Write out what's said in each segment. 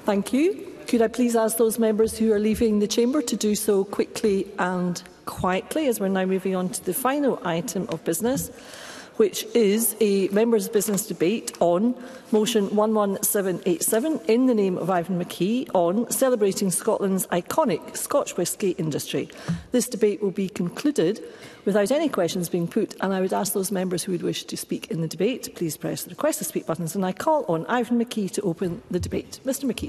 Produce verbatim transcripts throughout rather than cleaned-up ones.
Thank you. Could I please ask those members who are leaving the chamber to do so quickly and quietly, as we're now moving on to the final item of business, which is a members' business debate on motion one one seven eight seven in the name of Ivan McKee on celebrating Scotland's iconic Scotch whisky industry. This debate will be concluded without any questions being put, and I would ask those members who would wish to speak in the debate to please press the request to speak buttons, and I call on Ivan McKee to open the debate. Mr McKee.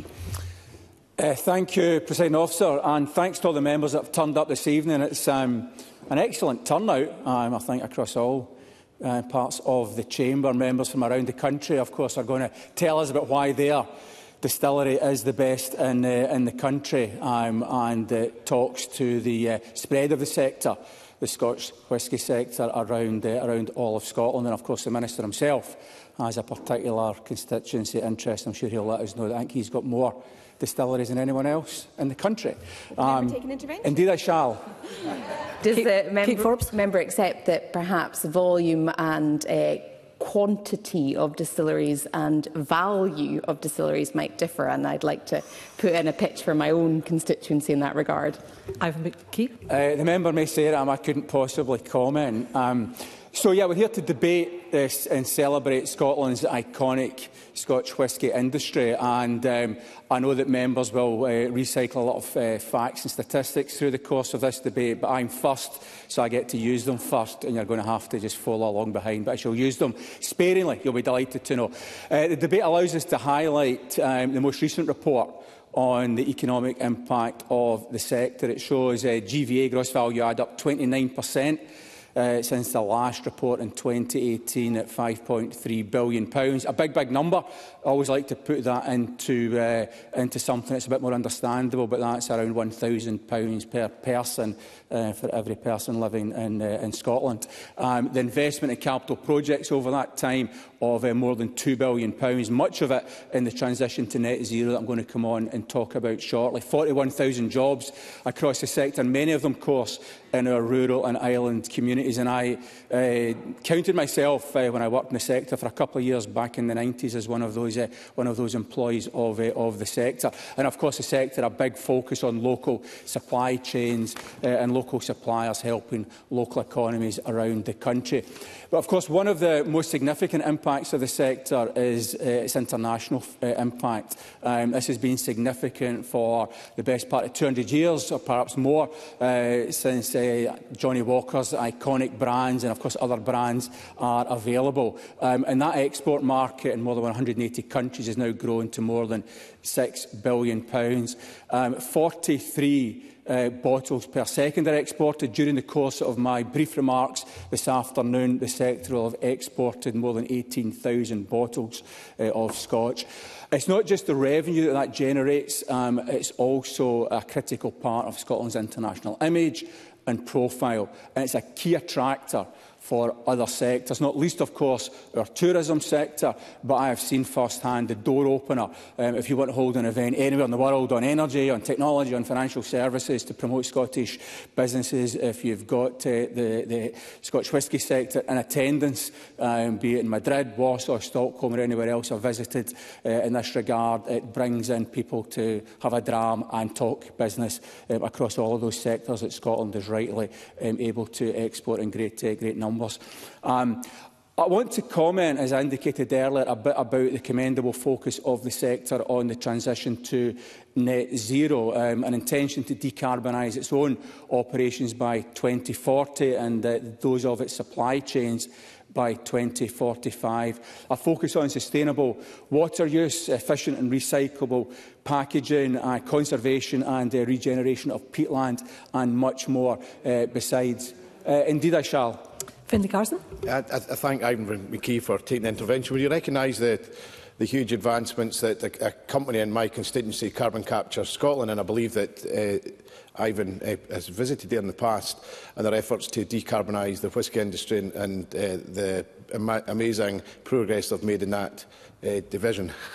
Uh, thank you, Presiding Officer, and thanks to all the members that have turned up this evening. It's um, an excellent turnout, um, I think, across all uh, parts of the chamber. Members from around the country, of course, are going to tell us about why their distillery is the best in, uh, in the country, um, and uh, talks to the uh, spread of the sector, the Scotch whisky sector around, uh, around all of Scotland. And, of course, the Minister himself has a particular constituency interest. I'm sure he'll let us know that I think he's got more distilleries than anyone else in the country. Um, indeed I shall. Does the member, member accept that perhaps volume and uh, quantity of distilleries and value of distilleries might differ, and I'd like to put in a pitch for my own constituency in that regard? Ivan McKee. Uh, the member may say that I couldn't possibly comment. Um, So, yeah, we're here to debate this and celebrate Scotland's iconic Scotch whisky industry. And um, I know that members will uh, recycle a lot of uh, facts and statistics through the course of this debate, but I'm first, so I get to use them first, and you're going to have to just follow along behind. But I shall use them sparingly, you'll be delighted to know. Uh, the debate allows us to highlight um, the most recent report on the economic impact of the sector. It shows uh, G V A gross value add up twenty-nine percent. Uh, since the last report in twenty eighteen at five point three billion pounds. A big, big number. I always like to put that into, uh, into something that's a bit more understandable, but that's around one thousand pounds per person uh, for every person living in, uh, in Scotland. Um, the investment in capital projects over that time of uh, more than two billion pounds, much of it in the transition to net zero that I'm going to come on and talk about shortly. forty-one thousand jobs across the sector, many of them, of course, in our rural and island communities. And I uh, counted myself uh, when I worked in the sector for a couple of years back in the nineties as one of those uh, one of those employees of, uh, of the sector. And of course the sector, a big focus on local supply chains uh, and local suppliers helping local economies around the country. But of course one of the most significant impacts of the sector is uh, its international uh, impact. Um, this has been significant for the best part of two hundred years, or perhaps more, uh, since uh, Johnnie Walker's iconic brands and of course other brands are available. Um, and that export market in more than one hundred and eighty countries has now grown to more than six billion pounds. Um, forty-three Uh, bottles per second are exported. During the course of my brief remarks this afternoon, the sector will have exported more than eighteen thousand bottles uh, of Scotch. It's not just the revenue that that generates, um, it's also a critical part of Scotland's international image and profile, and it's a key attractor for other sectors, not least, of course, our tourism sector, but I have seen firsthand the door opener. Um, if you want to hold an event anywhere in the world on energy, on technology, on financial services to promote Scottish businesses, if you've got uh, the, the Scotch whisky sector in attendance, um, be it in Madrid, Warsaw, Stockholm or anywhere else I've visited uh, in this regard, it brings in people to have a dram and talk business um, across all of those sectors that Scotland is rightly um, able to export in great, uh, great numbers. Um, I want to comment, as I indicated earlier, a bit about the commendable focus of the sector on the transition to net zero, um, an intention to decarbonise its own operations by twenty forty and uh, those of its supply chains by twenty forty-five. A focus on sustainable water use, efficient and recyclable packaging, uh, conservation and uh, regeneration of peatland and much more uh, besides. Uh, indeed I shall. Finlay Carson. I, I thank Ivan McKee for taking the intervention. Would you recognise that the huge advancements that a, a company in my constituency, Carbon Capture Scotland, and I believe that uh, Ivan uh, has visited there in the past, and their efforts to decarbonise the whisky industry and, and uh, the ama amazing progress they've made in that uh, division?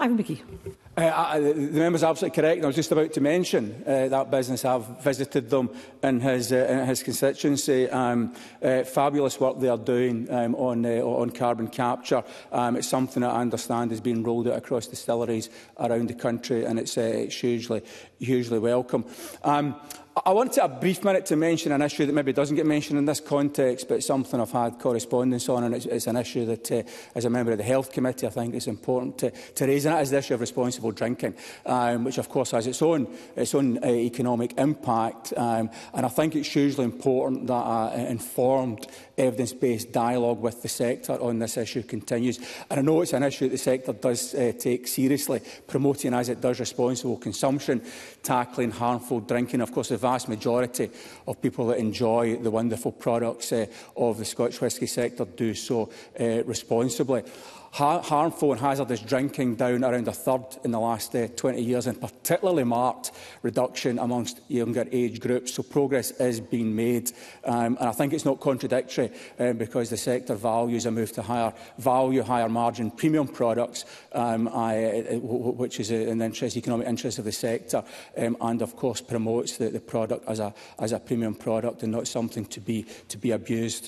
Ivan McKee. Uh, I, the member's absolutely correct. I was just about to mention uh, that business. I've visited them in his, uh, in his constituency. Um, uh, fabulous work they are doing um, on, uh, on carbon capture. Um, it's something that I understand is being rolled out across distilleries around the country, and it's, uh, it's hugely, hugely welcome. Um, I want to take a brief minute to mention an issue that maybe doesn't get mentioned in this context, but it's something I've had correspondence on, and it's, it's an issue that, uh, as a member of the Health Committee, I think it's important to, to raise, and that is the issue of responsible drinking, um, which of course has its own, its own uh, economic impact, um, and I think it's hugely important that uh, informed, evidence-based dialogue with the sector on this issue continues. And I know it's an issue that the sector does uh, take seriously, promoting as it does responsible consumption, tackling harmful drinking. Of course, the vast majority of people that enjoy the wonderful products uh, of the Scotch whisky sector do so uh, responsibly. Ha harmful and hazardous drinking down around a third in the last uh, twenty years, and particularly marked reduction amongst younger age groups. So progress is being made, um, and I think it's not contradictory uh, because the sector values a move to higher value, higher margin premium products, um, I, uh, which is in the interest, economic interest of the sector, um, and of course promotes the, the product as a, as a premium product and not something to be, to be abused.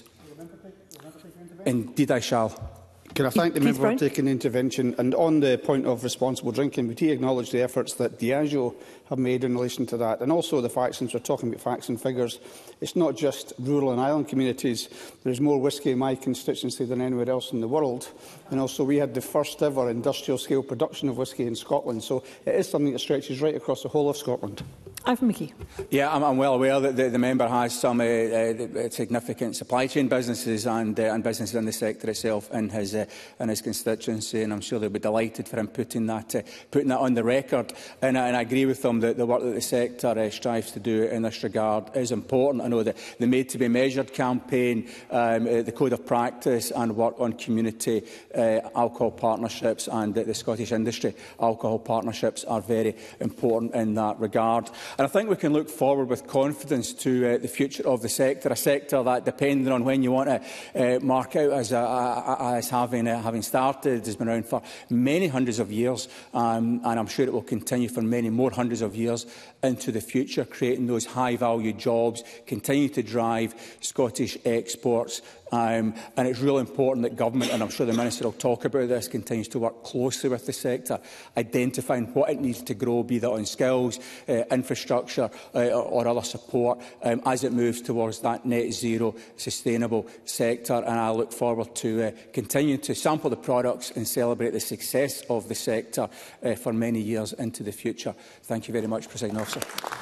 Indeed I shall. Can I thank the Keith member Brown. for taking intervention? And on the point of responsible drinking, would he acknowledge the efforts that Diageo have made in relation to that? And also the fact, since we're talking about facts and figures, it's not just rural and island communities. There's more whisky in my constituency than anywhere else in the world. And also we had the first ever industrial scale production of whisky in Scotland. So it is something that stretches right across the whole of Scotland. Ivan McKee. Yeah, I'm, I'm well aware that the, the member has some uh, uh, significant supply chain businesses and, uh, and businesses in the sector itself in his, uh, in his constituency, and I'm sure they'll be delighted for him putting that, uh, putting that on the record. And, uh, and I agree with them that the work that the sector uh, strives to do in this regard is important. I know that the Made to be Measured campaign, um, uh, the Code of Practice and work on community uh, alcohol partnerships and uh, the Scottish industry alcohol partnerships are very important in that regard. And I think we can look forward with confidence to uh, the future of the sector, a sector that, depending on when you want to uh, mark out as, a, a, as having, uh, having started, has been around for many hundreds of years, um, and I'm sure it will continue for many more hundreds of years into the future, creating those high-value jobs, continue to drive Scottish exports. Um, and it's really important that government, and I'm sure the Minister will talk about this, continues to work closely with the sector, identifying what it needs to grow, be that on skills, uh, infrastructure uh, or, or other support, um, as it moves towards that net zero sustainable sector. And I look forward to uh, continuing to sample the products and celebrate the success of the sector uh, for many years into the future. Thank you very much, Presiding Officer.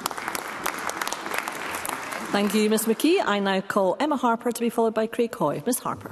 Thank you, Miz McKee. I now call Emma Harper to be followed by Craig Hoy. Miz Harper.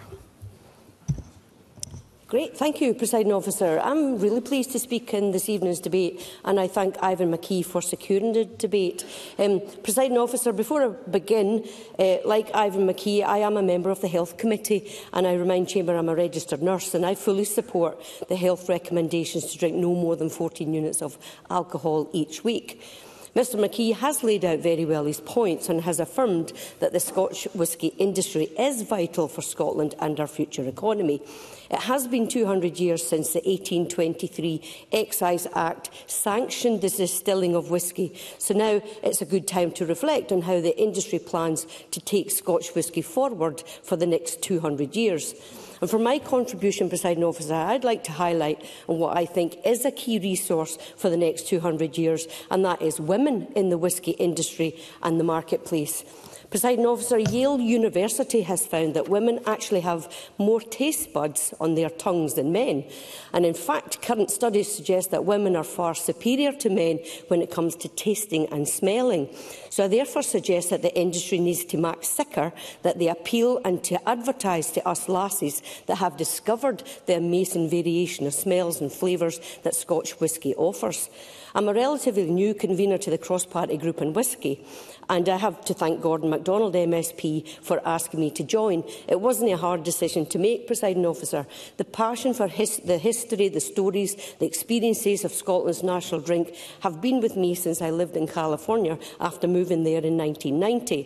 Great, thank you, Presiding Officer. I'm really pleased to speak in this evening's debate, and I thank Ivan McKee for securing the debate. Um, Presiding Officer, before I begin, uh, like Ivan McKee, I am a member of the Health Committee, and I remind Chamber I'm a registered nurse, and I fully support the health recommendations to drink no more than fourteen units of alcohol each week. Mr McKee has laid out very well his points and has affirmed that the Scotch whisky industry is vital for Scotland and our future economy. It has been two hundred years since the eighteen twenty-three Excise Act sanctioned the distilling of whisky, so now it's a good time to reflect on how the industry plans to take Scotch whisky forward for the next two hundred years. And for my contribution, Presiding Officer, I'd like to highlight on what I think is a key resource for the next two hundred years, and that is women in the whisky industry and the marketplace. Presiding Officer, Yale University has found that women actually have more taste buds on their tongues than men. And in fact, current studies suggest that women are far superior to men when it comes to tasting and smelling. So I therefore suggest that the industry needs to make sicker that they appeal and to advertise to us lassies that have discovered the amazing variation of smells and flavours that Scotch whisky offers. I'm a relatively new convener to the cross-party group in whisky, and I have to thank Gordon MacDonald, M S P, for asking me to join. It wasn't a hard decision to make, Presiding Officer. The passion for his the history, the stories, the experiences of Scotland's national drink have been with me since I lived in California after moving there in nineteen ninety.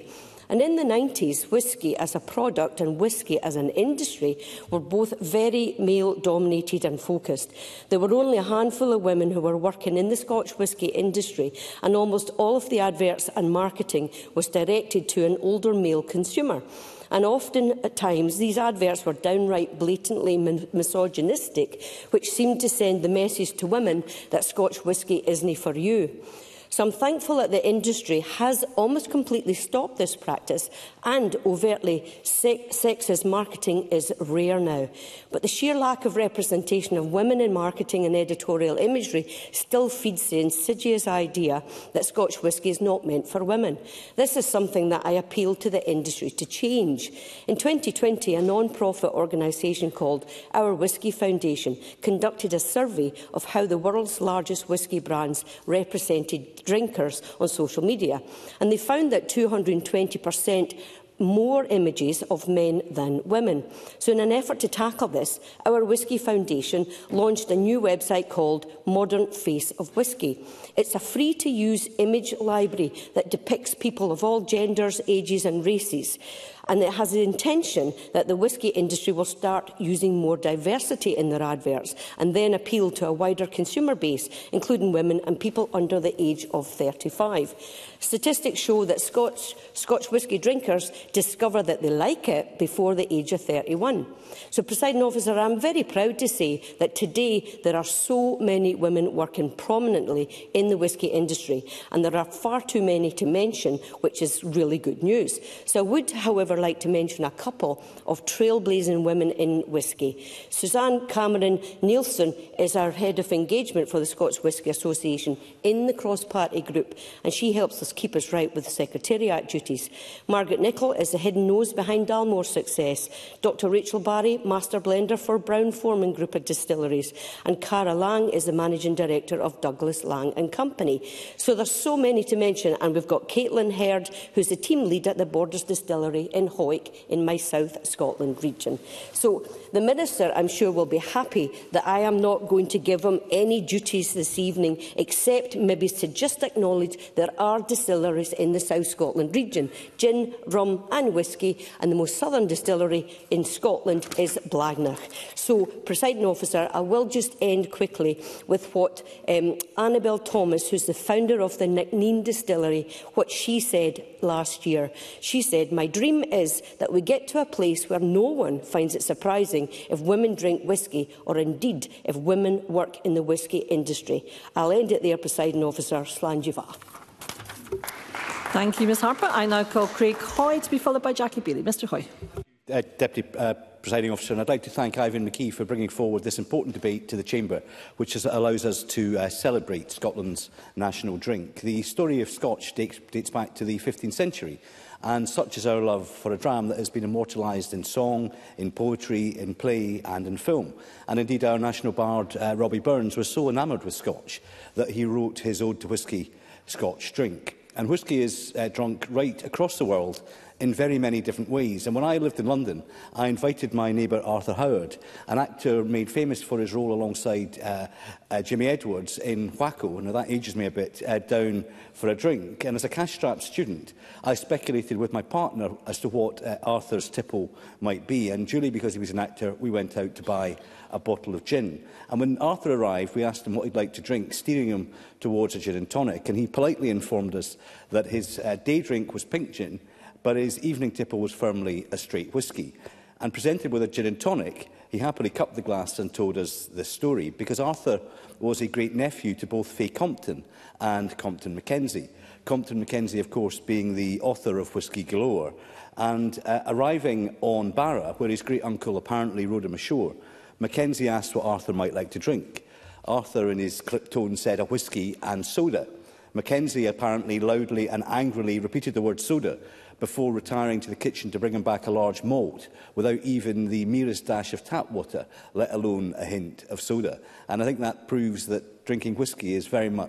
And in the nineties, whisky as a product and whisky as an industry were both very male-dominated and focused. There were only a handful of women who were working in the Scotch whisky industry, and almost all of the adverts and marketing was directed to an older male consumer. And often, at times, these adverts were downright blatantly misogynistic, which seemed to send the message to women that Scotch whisky isn't for you. So I'm thankful that the industry has almost completely stopped this practice, and overtly sexist marketing is rare now. But the sheer lack of representation of women in marketing and editorial imagery still feeds the insidious idea that Scotch whisky is not meant for women. This is something that I appeal to the industry to change. In twenty twenty, a non-profit organisation called Our Whisky Foundation conducted a survey of how the world's largest whisky brands represented drinkers on social media, and they found that two hundred and twenty percent more images of men than women. So in an effort to tackle this, Our Whisky Foundation launched a new website called Modern Face of Whisky. It's a free-to-use image library that depicts people of all genders, ages and races. And it has the intention that the whisky industry will start using more diversity in their adverts and then appeal to a wider consumer base, including women and people under the age of thirty-five. Statistics show that Scotch, Scotch whisky drinkers discover that they like it before the age of thirty-one. So, Presiding Officer, I'm very proud to say that today there are so many women working prominently in the whisky industry, and there are far too many to mention, which is really good news. So I would, however, like to mention a couple of trailblazing women in whisky. Suzanne Cameron Nielsen is our Head of Engagement for the Scotch Whisky Association in the cross-party group, and she helps us keep us right with the Secretariat duties. Margaret Nicholl is the hidden nose behind Dalmore's success. Doctor Rachel Barry, Master Blender for Brown-Forman Group of Distilleries, and Cara Lang is the Managing Director of Douglas Lang and Company. So there's so many to mention, and we've got Caitlin Herd, who's the team lead at the Borders Distillery in Hoyk in my South Scotland region. So the Minister, I'm sure, will be happy that I am not going to give him any duties this evening, except maybe to just acknowledge there are distilleries in the South Scotland region, gin, rum and whisky, and the most southern distillery in Scotland is Blagnach. So, Presiding Officer, I will just end quickly with what um, Annabel Thomas, who's the founder of the Knockneen Distillery, what she said last year. She said, "My dream is that we get to a place where no one finds it surprising if women drink whisky, or indeed if women work in the whisky industry." I'll end it there, Presiding Officer. Slán Jivá. Thank you, Ms Harper. I now call Craig Hoy to be followed by Jackie Bailey. Mr Hoy. Uh, Deputy uh, Presiding Officer, and I'd like to thank Ivan McKee for bringing forward this important debate to the Chamber, which is, allows us to uh, celebrate Scotland's national drink. The story of Scotch dates, dates back to the fifteenth century, and such is our love for a dram that has been immortalised in song, in poetry, in play and in film. And indeed our national bard, uh, Robbie Burns, was so enamoured with Scotch that he wrote his ode to whisky, Scotch Drink. And whisky is uh, drunk right across the world in very many different ways. And when I lived in London, I invited my neighbour Arthur Howard, an actor made famous for his role alongside uh, uh, Jimmy Edwards in Wacko, now that ages me a bit, uh, down for a drink. And as a cash-strapped student, I speculated with my partner as to what uh, Arthur's tipple might be. And Julie, because he was an actor, we went out to buy a bottle of gin. And when Arthur arrived, we asked him what he'd like to drink, steering him towards a gin and tonic. And he politely informed us that his uh, day drink was pink gin, but his evening tipple was firmly a straight whisky. And presented with a gin and tonic, he happily cupped the glass and told us this story, because Arthur was a great-nephew to both Fay Compton and Compton Mackenzie. Compton Mackenzie, of course, being the author of Whisky Galore. And uh, arriving on Barra, where his great-uncle apparently rowed him ashore, Mackenzie asked what Arthur might like to drink. Arthur, in his clipped tone, said a whisky and soda. Mackenzie apparently loudly and angrily repeated the word soda before retiring to the kitchen to bring him back a large malt, without even the merest dash of tap water, let alone a hint of soda. And I think that proves that drinking whisky is very much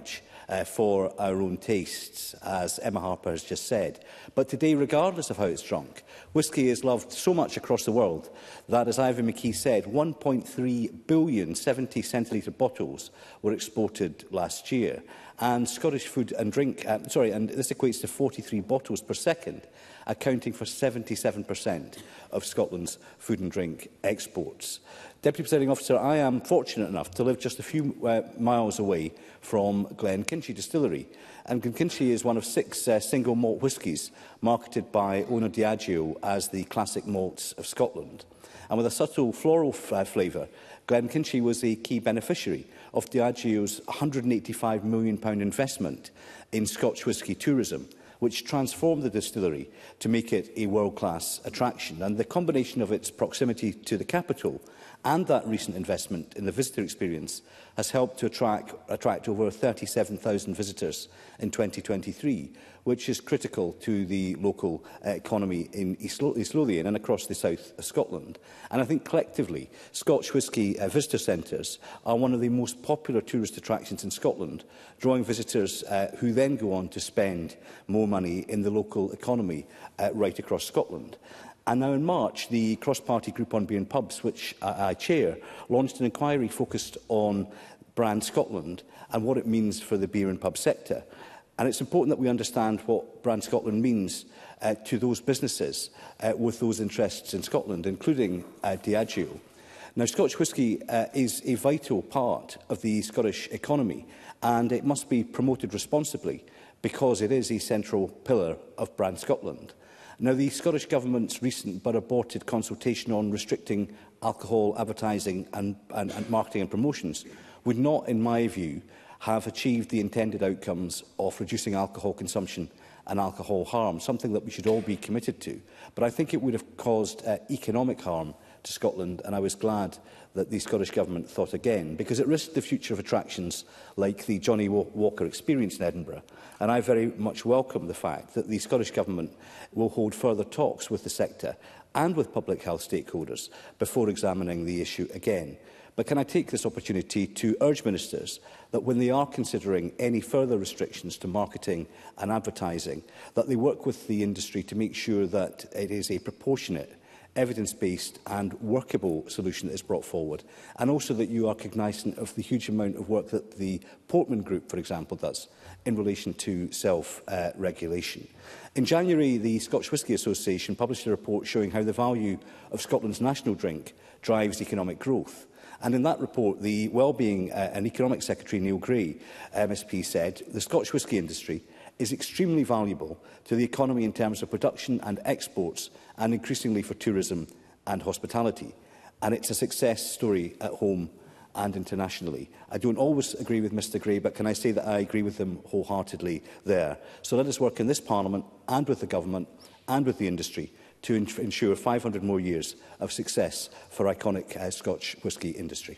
uh, for our own tastes, as Emma Harper has just said. But today, regardless of how it's drunk, whisky is loved so much across the world that, as Ivan McKee said, one point three billion seventy centilitre bottles were exported last year. And Scottish food and drink, uh, sorry, and this equates to forty-three bottles per second, accounting for seventy-seven percent of Scotland's food and drink exports. Deputy Presiding Officer, I am fortunate enough to live just a few uh, miles away from Glenkinchie Distillery. And Glenkinchie is one of six uh, single malt whiskies marketed by Ono Diageo as the classic malts of Scotland. And with a subtle floral uh, flavour, Glenkinchie was a key beneficiary of Diageo's one hundred and eighty-five million pounds investment in Scotch whisky tourism, which transformed the distillery to make it a world-class attraction. And the combination of its proximity to the capital and that recent investment in the visitor experience has helped to attract, attract over thirty-seven thousand visitors in twenty twenty-three, which is critical to the local uh, economy in East, East Lothian and across the south of Scotland. And I think collectively, Scotch whisky uh, visitor centres are one of the most popular tourist attractions in Scotland, drawing visitors uh, who then go on to spend more money in the local economy uh, right across Scotland. And now in March, the cross-party group on beer and pubs, which I, I chair, launched an inquiry focused on Brand Scotland and what it means for the beer and pub sector. And it's important that we understand what Brand Scotland means uh, to those businesses uh, with those interests in Scotland, including uh, Diageo. Now, Scotch whisky uh, is a vital part of the Scottish economy, and it must be promoted responsibly because it is a central pillar of Brand Scotland. Now, the Scottish Government's recent but aborted consultation on restricting alcohol advertising and, and, and marketing and promotions would not, in my view, have achieved the intended outcomes of reducing alcohol consumption and alcohol harm, something that we should all be committed to. But I think it would have caused uh, economic harm to Scotland, and I was glad that the Scottish Government thought again, because it risked the future of attractions like the Johnny Walker Experience in Edinburgh. And I very much welcome the fact that the Scottish Government will hold further talks with the sector and with public health stakeholders before examining the issue again. But can I take this opportunity to urge ministers that when they are considering any further restrictions to marketing and advertising, that they work with the industry to make sure that it is a proportionate, evidence-based and workable solution that is brought forward, and also that you are cognizant of the huge amount of work that the Portman Group, for example, does in relation to self-regulation. Uh, in January, the Scotch Whisky Association published a report showing how the value of Scotland's national drink drives economic growth. And in that report, the Wellbeing uh, and Economic Secretary Neil Gray, M S P, said the Scotch whisky industry is extremely valuable to the economy in terms of production and exports, and increasingly for tourism and hospitality. And it's a success story at home and internationally. I don't always agree with Mr Gray, but can I say that I agree with him wholeheartedly there. So let us work in this Parliament and with the Government and with the industry to ensure five hundred more years of success for iconic uh, Scotch whisky industry.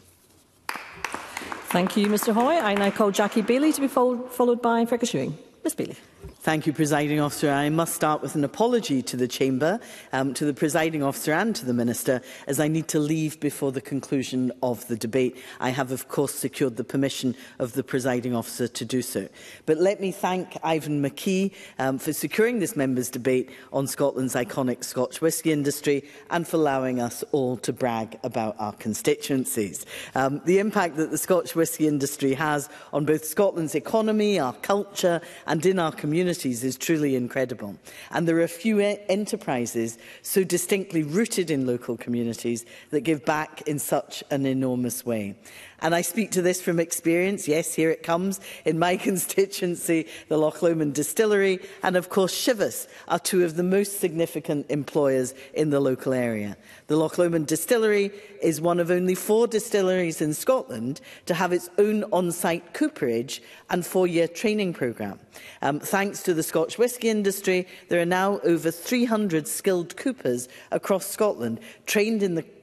Thank you, Mr Hoy. I now call Jackie Bailey to be fo followed by Fergus Ewing. Miz Bailey. Thank you, Presiding Officer. I must start with an apology to the Chamber, um, to the Presiding Officer and to the Minister, as I need to leave before the conclusion of the debate. I have, of course, secured the permission of the Presiding Officer to do so. But let me thank Ivan McKee um, for securing this members' debate on Scotland's iconic Scotch whisky industry and for allowing us all to brag about our constituencies. Um, the impact that the Scotch whisky industry has on both Scotland's economy, our culture and in our community is truly incredible, and there are few e enterprises so distinctly rooted in local communities that give back in such an enormous way. And I speak to this from experience. Yes, here it comes in my constituency, the Loch Lomond Distillery, and of course Chivas are two of the most significant employers in the local area. The Loch Lomond Distillery is one of only four distilleries in Scotland to have its own on-site cooperage and four-year training programme. Um, thanks to the Scotch whisky industry, there are now over three hundred skilled coopers across Scotland trained in the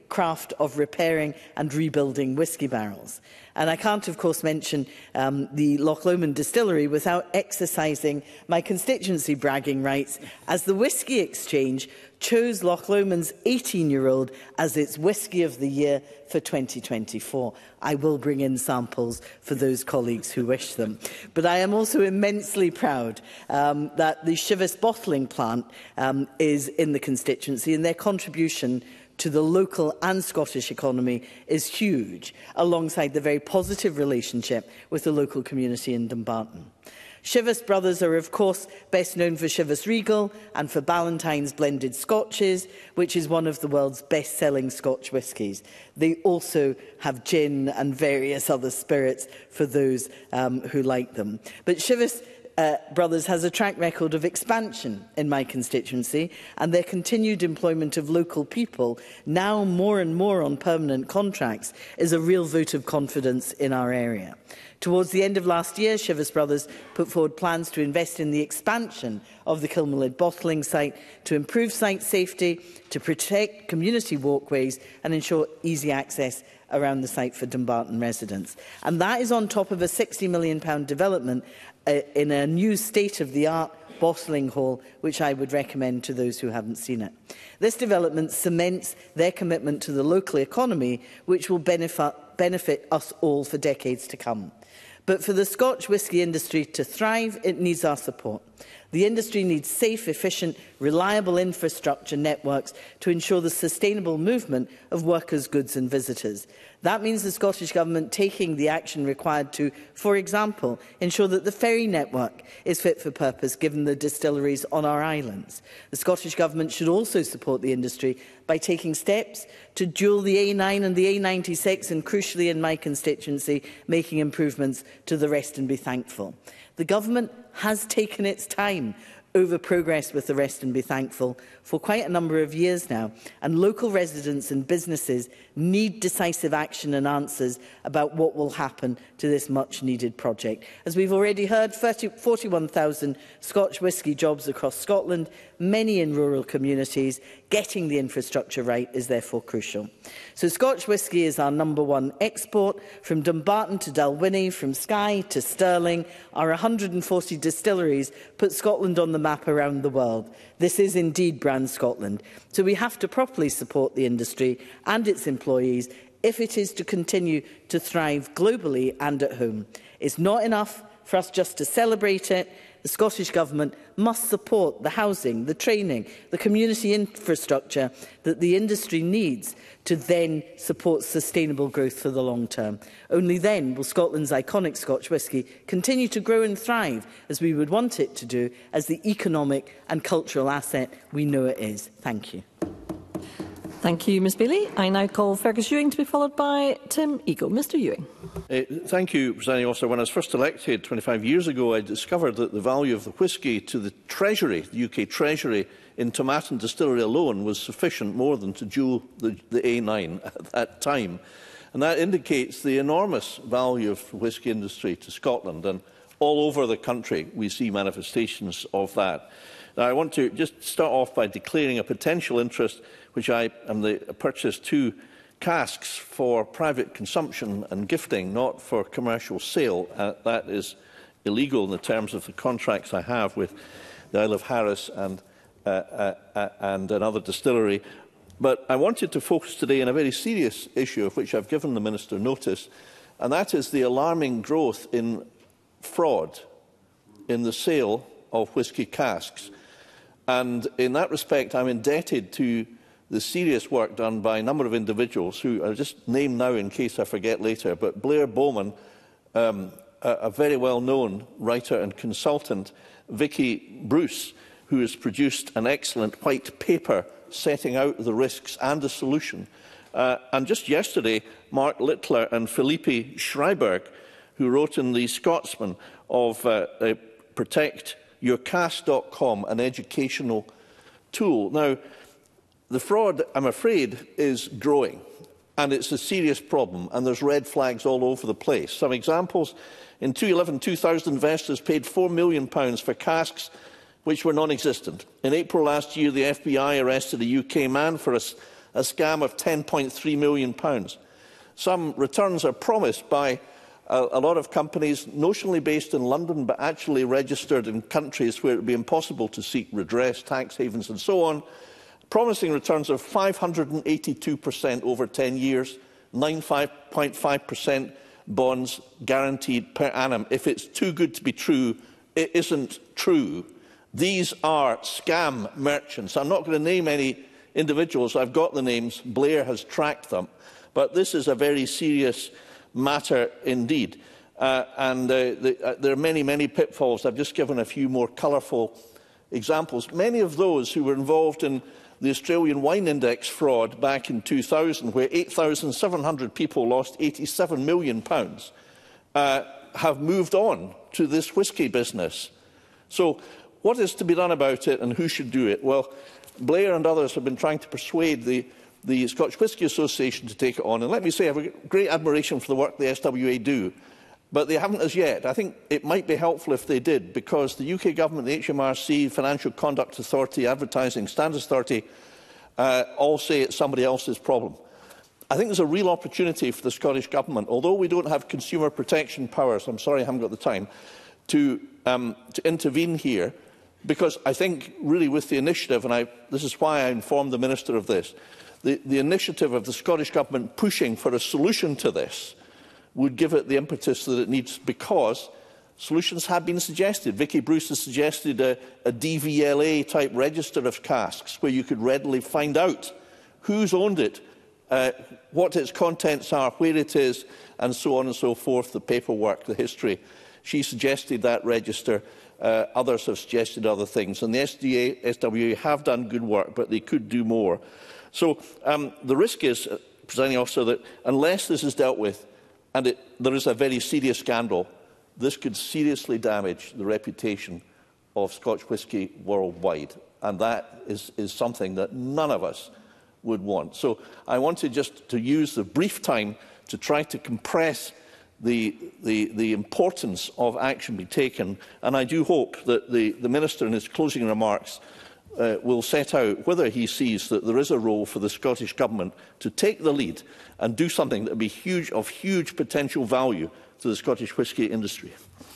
craft of repairing and rebuilding whisky barrels. And I can't, of course, mention um, the Loch Lomond distillery without exercising my constituency bragging rights, as the Whisky Exchange chose Loch Lomond's eighteen-year-old as its Whisky of the Year for twenty twenty-four. I will bring in samples for those colleagues who wish them. But I am also immensely proud um, that the Chivas bottling plant um, is in the constituency, and their contribution to the local and Scottish economy is huge, alongside the very positive relationship with the local community in Dumbarton. Chivas brothers are, of course, best known for Chivas Regal and for Ballantine's blended Scotches, which is one of the world's best-selling Scotch whiskies. They also have gin and various other spirits for those um, who like them. But Chivas Uh, Brothers has a track record of expansion in my constituency, and their continued employment of local people, now more and more on permanent contracts, is a real vote of confidence in our area. Towards the end of last year, Chivas Brothers put forward plans to invest in the expansion of the Kilmalid bottling site, to improve site safety, to protect community walkways and ensure easy access around the site for Dumbarton residents. And that is on top of a sixty million pounds development uh, in a new state-of-the-art bottling hall, which I would recommend to those who haven't seen it. This development cements their commitment to the local economy, which will benefit, benefit us all for decades to come. But for the Scotch whisky industry to thrive, it needs our support. The industry needs safe, efficient, reliable infrastructure networks to ensure the sustainable movement of workers, goods and visitors. That means the Scottish Government taking the action required to, for example, ensure that the ferry network is fit for purpose given the distilleries on our islands. The Scottish Government should also support the industry by taking steps to dual the A nine and the A ninety-six, and crucially in my constituency, making improvements to the Rest and Be Thankful. The Government has taken its time over progress with the Rest and Be Thankful for quite a number of years now, and local residents and businesses need decisive action and answers about what will happen to this much-needed project. As we've already heard, forty-one thousand Scotch whisky jobs across Scotland, many in rural communities. Getting the infrastructure right is therefore crucial. So Scotch whisky is our number one export. From Dumbarton to Dalwhinnie, from Skye to Stirling, our one hundred and forty distilleries put Scotland on the map around the world. This is indeed Brand Scotland. So we have to properly support the industry and its employees if it is to continue to thrive globally and at home. It's not enough for us just to celebrate it. The Scottish Government must support the housing, the training, the community infrastructure that the industry needs to then support sustainable growth for the long term. Only then will Scotland's iconic Scotch whisky continue to grow and thrive as we would want it to do, as the economic and cultural asset we know it is. Thank you. Thank you, Miz Bailey. I now call Fergus Ewing to be followed by Tim Eagle. Mr Ewing. Uh, thank you, Presiding Officer. When I was first elected twenty-five years ago, I discovered that the value of the whisky to the Treasury, the U K Treasury, in Tomatin Distillery alone was sufficient more than to dual the, the A nine at that time. And that indicates the enormous value of the whisky industry to Scotland, and all over the country we see manifestations of that. Now, I want to just start off by declaring a potential interest, which I am the purchase two casks for private consumption and gifting, not for commercial sale. Uh, that is illegal in the terms of the contracts I have with the Isle of Harris and, uh, uh, uh, and another distillery. But I wanted to focus today on a very serious issue of which I've given the Minister notice, and that is the alarming growth in fraud in the sale of whisky casks. And in that respect, I'm indebted to the serious work done by a number of individuals who I'll just name now in case I forget later, but Blair Bowman, um, a, a very well-known writer and consultant, Vicky Bruce, who has produced an excellent white paper setting out the risks and the solution, uh, and just yesterday, Mark Littler and Philippe Schreiberg, who wrote in The Scotsman of uh, uh, Protect Your Cask dot com, an educational tool. Now, the fraud, I'm afraid, is growing, and it's a serious problem, and there's red flags all over the place. Some examples: in two eleven, two thousand investors paid four million pounds for casks which were non-existent. In April last year, the F B I arrested a U K man for a a scam of ten point three million pounds. Some returns are promised by a, a lot of companies notionally based in London but actually registered in countries where it would be impossible to seek redress, tax havens and so on, promising returns of five hundred and eighty-two percent over ten years, nine point five percent bonds guaranteed per annum. If it's too good to be true, it isn't true. These are scam merchants. I'm not going to name any individuals. I've got the names. Blair has tracked them. But this is a very serious matter indeed. Uh, and uh, the, uh, there are many, many pitfalls. I've just given a few more colourful examples. Many of those who were involved in the Australian Wine Index fraud back in two thousand, where eight thousand seven hundred people lost eighty-seven million pounds, uh, have moved on to this whisky business. So what is to be done about it and who should do it? Well, Blair and others have been trying to persuade the, the Scotch Whisky Association to take it on. And let me say, I have a great admiration for the work the S W A do. But they haven't as yet. I think it might be helpful if they did, because the U K Government, the H M R C, Financial Conduct Authority, Advertising Standards Authority uh, all say it's somebody else's problem. I think there's a real opportunity for the Scottish Government, although we don't have consumer protection powers, I'm sorry I haven't got the time, to, um, to intervene here, because I think really with the initiative, and I, this is why I informed the Minister of this, the, the initiative of the Scottish Government pushing for a solution to this would give it the impetus that it needs, because solutions have been suggested. Vicky Bruce has suggested a, a D V L A-type register of casks where you could readily find out who's owned it, uh, what its contents are, where it is, and so on and so forth, the paperwork, the history. She suggested that register. Uh, others have suggested other things. And the S D A, S W A have done good work, but they could do more. So um, the risk is, uh, Presiding Officer, that unless this is dealt with, and it, there is a very serious scandal, this could seriously damage the reputation of Scotch whisky worldwide. And that is, is something that none of us would want. So I wanted just to use the brief time to try to compress the, the, the importance of action being taken. And I do hope that the, the Minister in his closing remarks Uh, will set out whether he sees that there is a role for the Scottish Government to take the lead and do something that would be huge, of huge potential value to the Scottish whisky industry.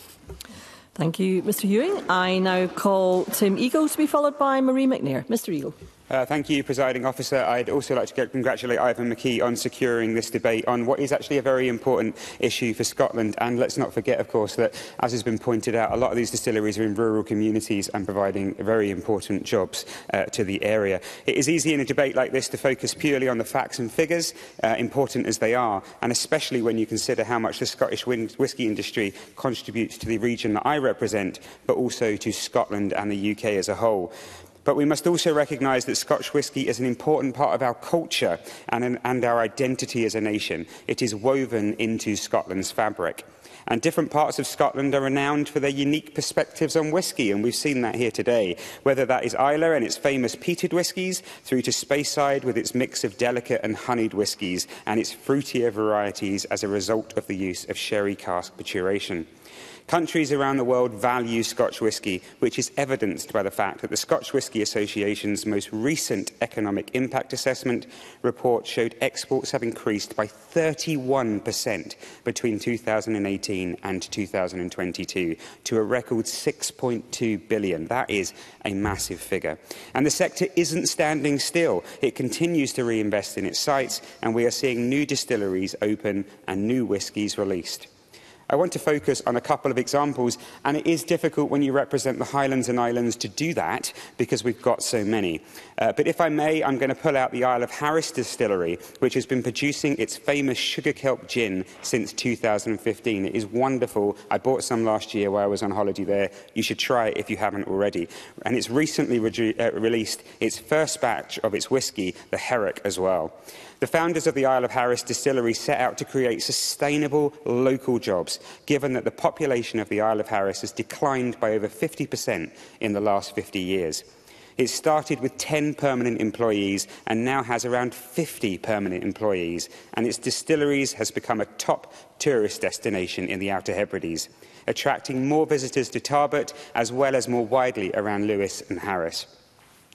Thank you, Mr Ewing. I now call Tim Eagle to be followed by Marie McNair. Mr Eagle. Uh, thank you, Presiding Officer. I'd also like to congratulate Ivan McKee on securing this debate on what is actually a very important issue for Scotland. And let's not forget, of course, that, as has been pointed out, a lot of these distilleries are in rural communities and providing very important jobs uh, to the area. It is easy in a debate like this to focus purely on the facts and figures, uh, important as they are, and especially when you consider how much the Scottish whisky industry contributes to the region that I represent, but also to Scotland and the U K as a whole. But we must also recognise that Scotch whisky is an important part of our culture and, an, and our identity as a nation. It is woven into Scotland's fabric. And different parts of Scotland are renowned for their unique perspectives on whisky, and we've seen that here today, whether that is Islay and its famous peated whiskies, through to Speyside with its mix of delicate and honeyed whiskies and its fruitier varieties as a result of the use of sherry cask maturation. Countries around the world value Scotch whisky, which is evidenced by the fact that the Scotch Whisky Association's most recent economic impact assessment report showed exports have increased by thirty-one percent between two thousand eighteen and two thousand twenty-two to a record six point two billion. That is a massive figure. And the sector isn't standing still. It continues to reinvest in its sites, and we are seeing new distilleries open and new whiskies released. I want to focus on a couple of examples, and it is difficult when you represent the Highlands and Islands to do that because we've got so many. Uh, but if I may, I'm going to pull out the Isle of Harris distillery, which has been producing its famous sugar kelp gin since two thousand fifteen. It is wonderful. I bought some last year while I was on holiday there. You should try it if you haven't already. And it's recently re uh, released its first batch of its whisky, the Herrick, as well. The founders of the Isle of Harris distillery set out to create sustainable local jobs, given that the population of the Isle of Harris has declined by over fifty percent in the last fifty years. It started with ten permanent employees and now has around fifty permanent employees, and its distilleries has become a top tourist destination in the Outer Hebrides, attracting more visitors to Tarbert as well as more widely around Lewis and Harris.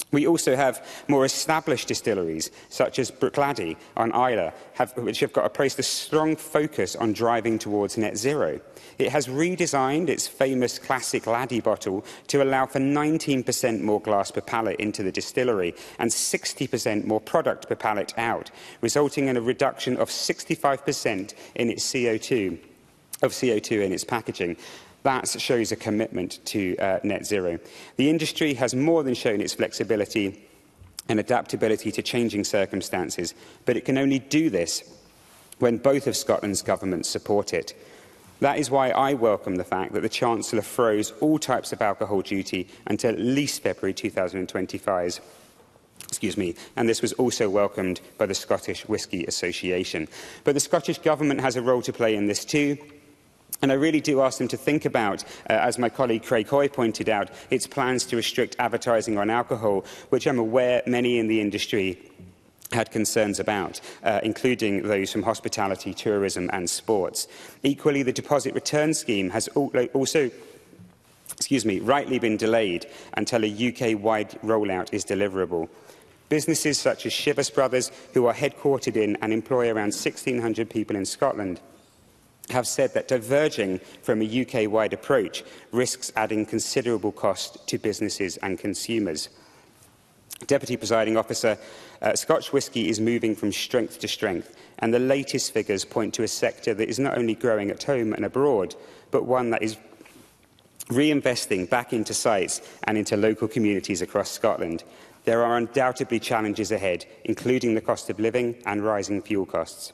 We also have more established distilleries, such as Bruichladdich on Islay, have, which have got placed a strong focus on driving towards net zero. It has redesigned its famous classic Laddie bottle to allow for nineteen percent more glass per pallet into the distillery and sixty percent more product per pallet out, resulting in a reduction of sixty-five percent in its C O two, of C O two in its packaging. That shows a commitment to uh, net zero. The industry has more than shown its flexibility and adaptability to changing circumstances, but it can only do this when both of Scotland's governments support it. That is why I welcome the fact that the Chancellor froze all types of alcohol duty until at least February two thousand twenty-five. Excuse me, and this was also welcomed by the Scottish Whisky Association. But the Scottish Government has a role to play in this too. And I really do ask them to think about, uh, as my colleague Craig Hoy pointed out, its plans to restrict advertising on alcohol, which I'm aware many in the industry had concerns about, uh, including those from hospitality, tourism and sports. Equally, the deposit return scheme has also excuse me, rightly been delayed until a U K-wide rollout is deliverable. Businesses such as Shivers Brothers, who are headquartered in and employ around sixteen hundred people in Scotland, have said that diverging from a U K-wide approach risks adding considerable cost to businesses and consumers. Deputy Presiding Officer, uh, Scotch whisky is moving from strength to strength, and the latest figures point to a sector that is not only growing at home and abroad, but one that is reinvesting back into sites and into local communities across Scotland. There are undoubtedly challenges ahead, including the cost of living and rising fuel costs.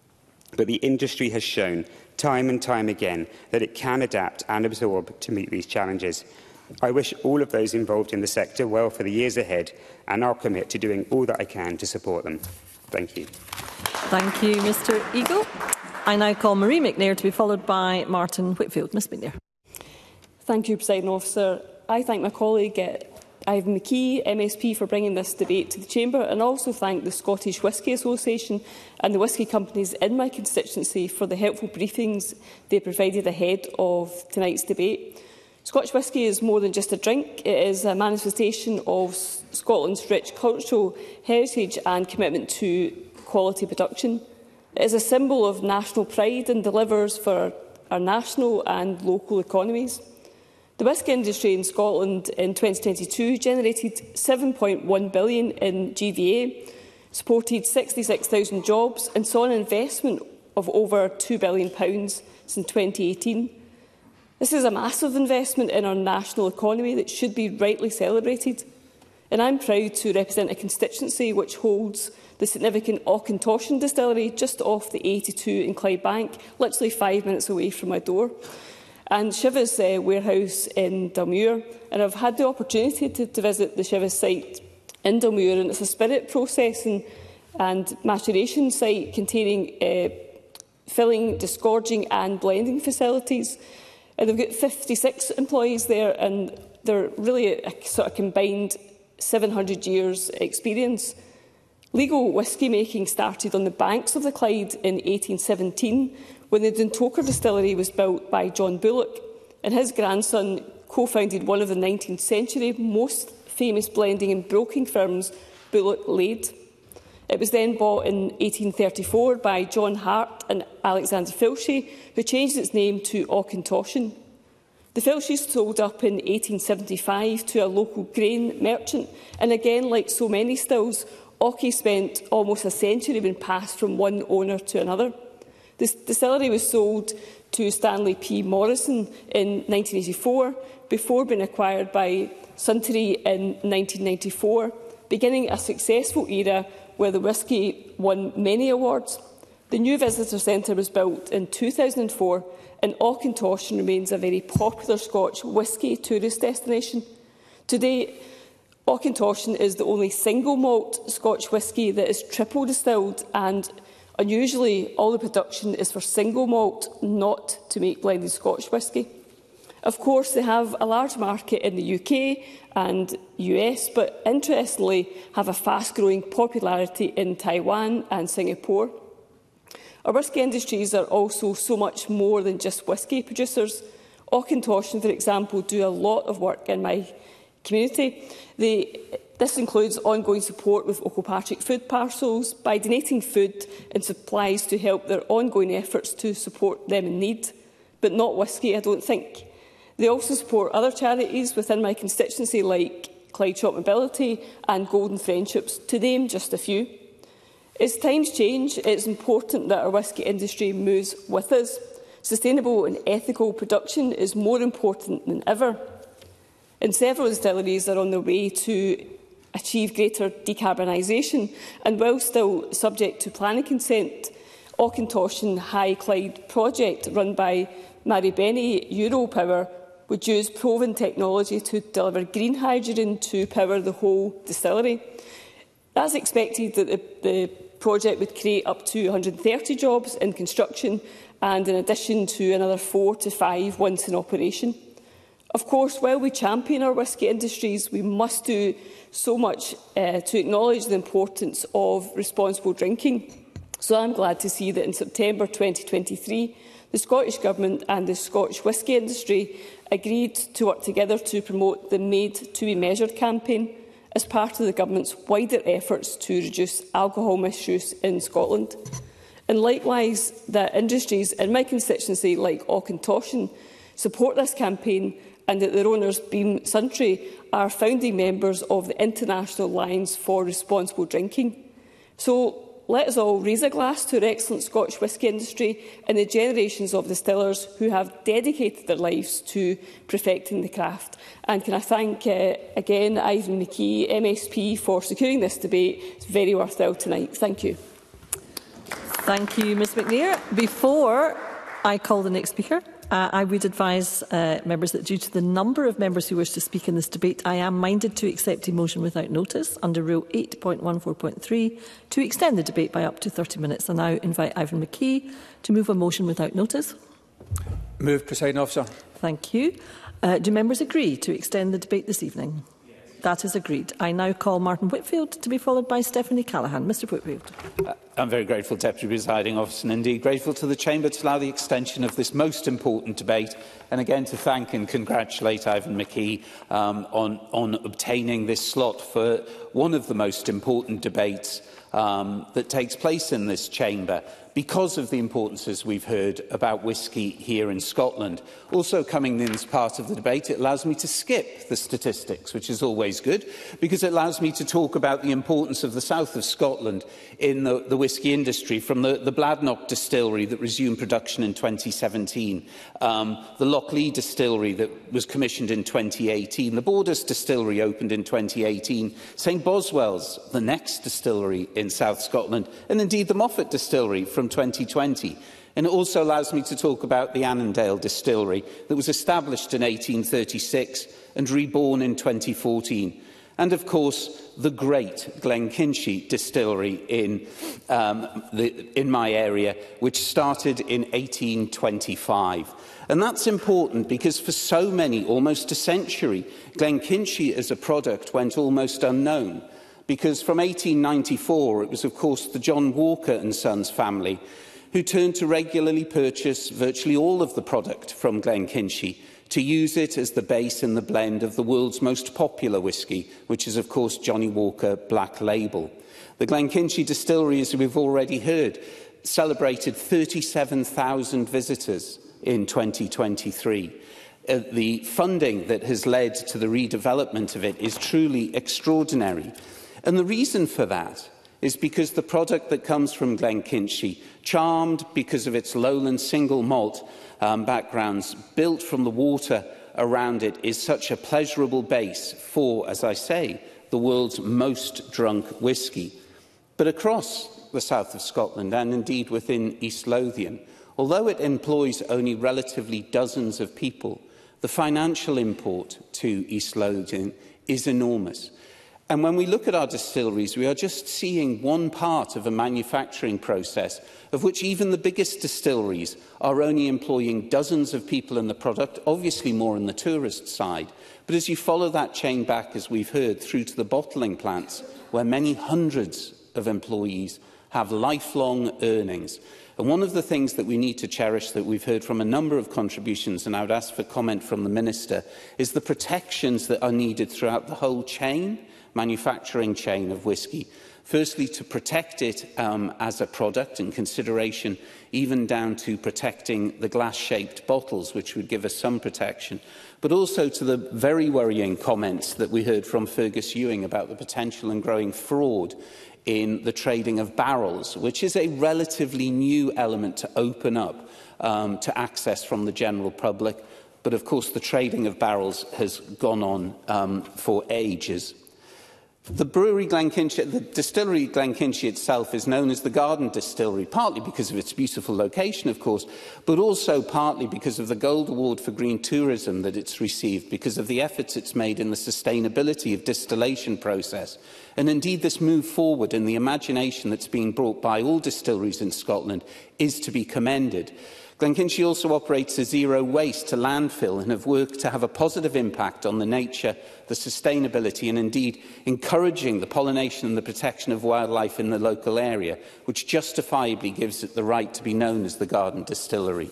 But the industry has shown time and time again that it can adapt and absorb to meet these challenges. I wish all of those involved in the sector well for the years ahead, and I'll commit to doing all that I can to support them. Thank you. Thank you, Mr Eagle. I now call Marie McNair to be followed by Martin Whitfield. Miz McNair. Thank you, Presiding Officer. I thank my colleague uh, Ivan McKee, M S P, for bringing this debate to the Chamber, and also thank the Scottish Whisky Association and the whisky companies in my constituency for the helpful briefings they provided ahead of tonight's debate. Scotch whisky is more than just a drink. It is a manifestation of Scotland's rich cultural heritage and commitment to quality production. It is a symbol of national pride and delivers for our national and local economies. The whisky industry in Scotland in twenty twenty-two generated seven point one billion dollars in G V A, supported sixty-six thousand jobs and saw an investment of over two billion pounds since twenty eighteen. This is a massive investment in our national economy that should be rightly celebrated. And I'm proud to represent a constituency which holds the significant Auchentoshan distillery just off the A eighty-two in Clydebank, literally five minutes away from my door, and Shivers uh, warehouse in Dalmuir. And I've had the opportunity to, to visit the Shivers site in Dalmuir, and it's a spirit processing and maturation site containing uh, filling, disgorging and blending facilities. And they've got fifty-six employees there, and they're really a, a sort of combined seven hundred years experience. Legal whisky making started on the banks of the Clyde in eighteen seventeen, when the Duntoker distillery was built by John Bullock, and his grandson co-founded one of the nineteenth century most famous blending and broking firms, Bullock Lade. It was then bought in eighteen thirty-four by John Hart and Alexander Filshay, who changed its name to Auchentoshan. The Filshays sold up in eighteen seventy-five to a local grain merchant, and again, like so many stills, Auchie spent almost a century being passed from one owner to another. The distillery was sold to Stanley P. Morrison in nineteen eighty-four, before being acquired by Suntory in nineteen ninety-four, beginning a successful era where the whisky won many awards. The new visitor centre was built in two thousand four, and Auchentoshan remains a very popular Scotch whisky tourist destination. Today, Auchentoshan is the only single malt Scotch whisky that is triple distilled, and unusually all the production is for single malt, not to make blended Scotch whisky. Of course, they have a large market in the U K and U S, but interestingly have a fast-growing popularity in Taiwan and Singapore. Our whisky industries are also so much more than just whisky producers. Auchentoshan, for example, do a lot of work in my community. They This includes ongoing support with Okopatrick food parcels by donating food and supplies to help their ongoing efforts to support them in need, but not Whisky, I don't think. They also support other charities within my constituency like Clyde Shop Mobility and Golden Friendships, to name just a few. As times change, it is important that our whisky industry moves with us. Sustainable and ethical production is more important than ever. And several distilleries are on their way to achieve greater decarbonisation, and while still subject to planning consent, Auchentoshan High Clyde project run by Maribeni Europower would use proven technology to deliver green hydrogen to power the whole distillery. That's expected that the, the project would create up to one hundred and thirty jobs in construction, and in addition to another four to five once in operation. Of course, while we champion our whisky industries, we must do so much uh, to acknowledge the importance of responsible drinking. So I'm glad to see that in September twenty twenty-three, the Scottish Government and the Scotch whisky industry agreed to work together to promote the Made to be Measured campaign as part of the Government's wider efforts to reduce alcohol misuse in Scotland. And likewise, that industries in my constituency, like Auchentoshan, support this campaign, and that their owners, Beam Suntory, are founding members of the International Alliance for Responsible Drinking. So let us all raise a glass to our excellent Scotch whisky industry and the generations of distillers who have dedicated their lives to perfecting the craft. And can I thank uh, again Ivan McKee, M S P, for securing this debate. It's very worthwhile tonight. Thank you. Thank you, Ms McNair. Before I call the next speaker, Uh, I would advise uh, members that due to the number of members who wish to speak in this debate, I am minded to accept a motion without notice under Rule eight point one four point three to extend the debate by up to thirty minutes. I now invite Ivan McKee to move a motion without notice. Move, Presiding Officer. Thank you. Uh, do members agree to extend the debate this evening? That is agreed. I now call Martin Whitfield to be followed by Stephanie Callaghan. Mr Whitfield. Uh, I'm very grateful, Deputy Presiding Officer, and indeed grateful to the Chamber to allow the extension of this most important debate, and again to thank and congratulate Ivan McKee um, on, on obtaining this slot for one of the most important debates um, that takes place in this Chamber, because of the importance, as we've heard, about whisky here in Scotland. Also coming in as part of the debate, it allows me to skip the statistics, which is always good, because it allows me to talk about the importance of the south of Scotland in the, the whisky industry, from the, the Bladnoch distillery that resumed production in twenty seventeen, um, the Lochlee distillery that was commissioned in twenty eighteen, the Borders distillery opened in twenty eighteen, St Boswell's, the next distillery in South Scotland, and indeed the Moffat distillery from twenty twenty. And it also allows me to talk about the Annandale distillery that was established in eighteen thirty-six and reborn in twenty fourteen. And, of course, the great Glenkinchie distillery in, um, the, in my area, which started in eighteen twenty-five. And that's important because for so many, almost a century, Glenkinchie as a product went almost unknown. Because from eighteen ninety-four, it was, of course, the John Walker and Sons family who turned to regularly purchase virtually all of the product from Glenkinchie to use it as the base in the blend of the world's most popular whisky, which is, of course, Johnnie Walker Black Label. The Glenkinchie distillery, as we've already heard, celebrated thirty-seven thousand visitors in twenty twenty-three. Uh, the funding that has led to the redevelopment of it is truly extraordinary. And the reason for that is because the product that comes from Glenkinchie, charmed because of its lowland single malt um, backgrounds, built from the water around it, is such a pleasurable base for, as I say, the world's most drunk whisky. But across the south of Scotland, and indeed within East Lothian, although it employs only relatively dozens of people, the financial import to East Lothian is enormous. And when we look at our distilleries, we are just seeing one part of a manufacturing process of which even the biggest distilleries are only employing dozens of people in the product, obviously more on the tourist side. But as you follow that chain back, as we've heard, through to the bottling plants, where many hundreds of employees have lifelong earnings, And one of the things that we need to cherish, that we've heard from a number of contributions, and I would ask for comment from the Minister, is the protections that are needed throughout the whole chain, manufacturing chain of whisky. Firstly, to protect it um, as a product, in consideration even down to protecting the glass-shaped bottles, which would give us some protection, but also to the very worrying comments that we heard from Fergus Ewing about the potential and growing fraud in the trading of barrels, which is a relatively new element to open up um, to access from the general public. But of course, the trading of barrels has gone on um, for ages. The brewery Glenkinchie, the distillery Glenkinchie itself is known as the Garden Distillery, partly because of its beautiful location, of course, but also partly because of the Gold Award for Green Tourism that it's received, because of the efforts it's made in the sustainability of distillation process. And indeed, this move forward and the imagination that's been brought by all distilleries in Scotland is to be commended. Glenkinchie also operates a zero waste to landfill and have worked to have a positive impact on the nature, the sustainability and indeed encouraging the pollination and the protection of wildlife in the local area, which justifiably gives it the right to be known as the Garden Distillery.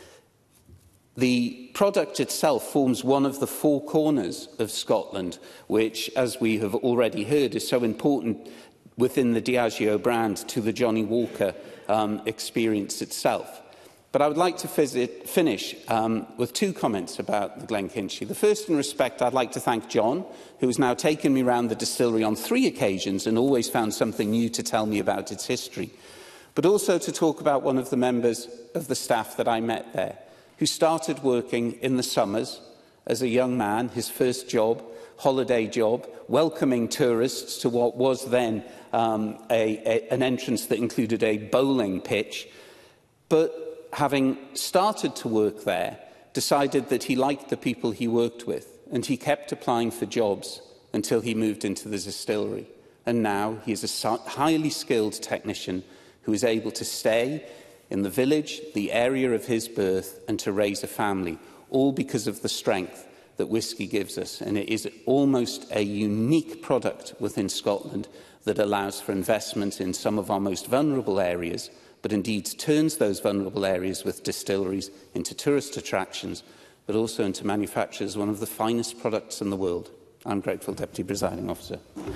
The product itself forms one of the four corners of Scotland, which, as we have already heard, is so important within the Diageo brand to the Johnnie Walker um, experience itself. But I would like to visit, finish um, with two comments about the Glenkinchie. The first, in respect, I'd like to thank John, who has now taken me around the distillery on three occasions and always found something new to tell me about its history. But also to talk about one of the members of the staff that I met there, who started working in the summers as a young man, his first job, holiday job, welcoming tourists to what was then um, a, a, an entrance that included a bowling pitch. But having started to work there, decided that he liked the people he worked with, and he kept applying for jobs until he moved into the distillery. And now he is a highly skilled technician who is able to stay in the village, the area of his birth, and to raise a family, all because of the strength that whisky gives us. And it is almost a unique product within Scotland that allows for investment in some of our most vulnerable areas, but indeed turns those vulnerable areas with distilleries into tourist attractions, but also into manufacturers, one of the finest products in the world. I'm grateful, Deputy Presiding Officer.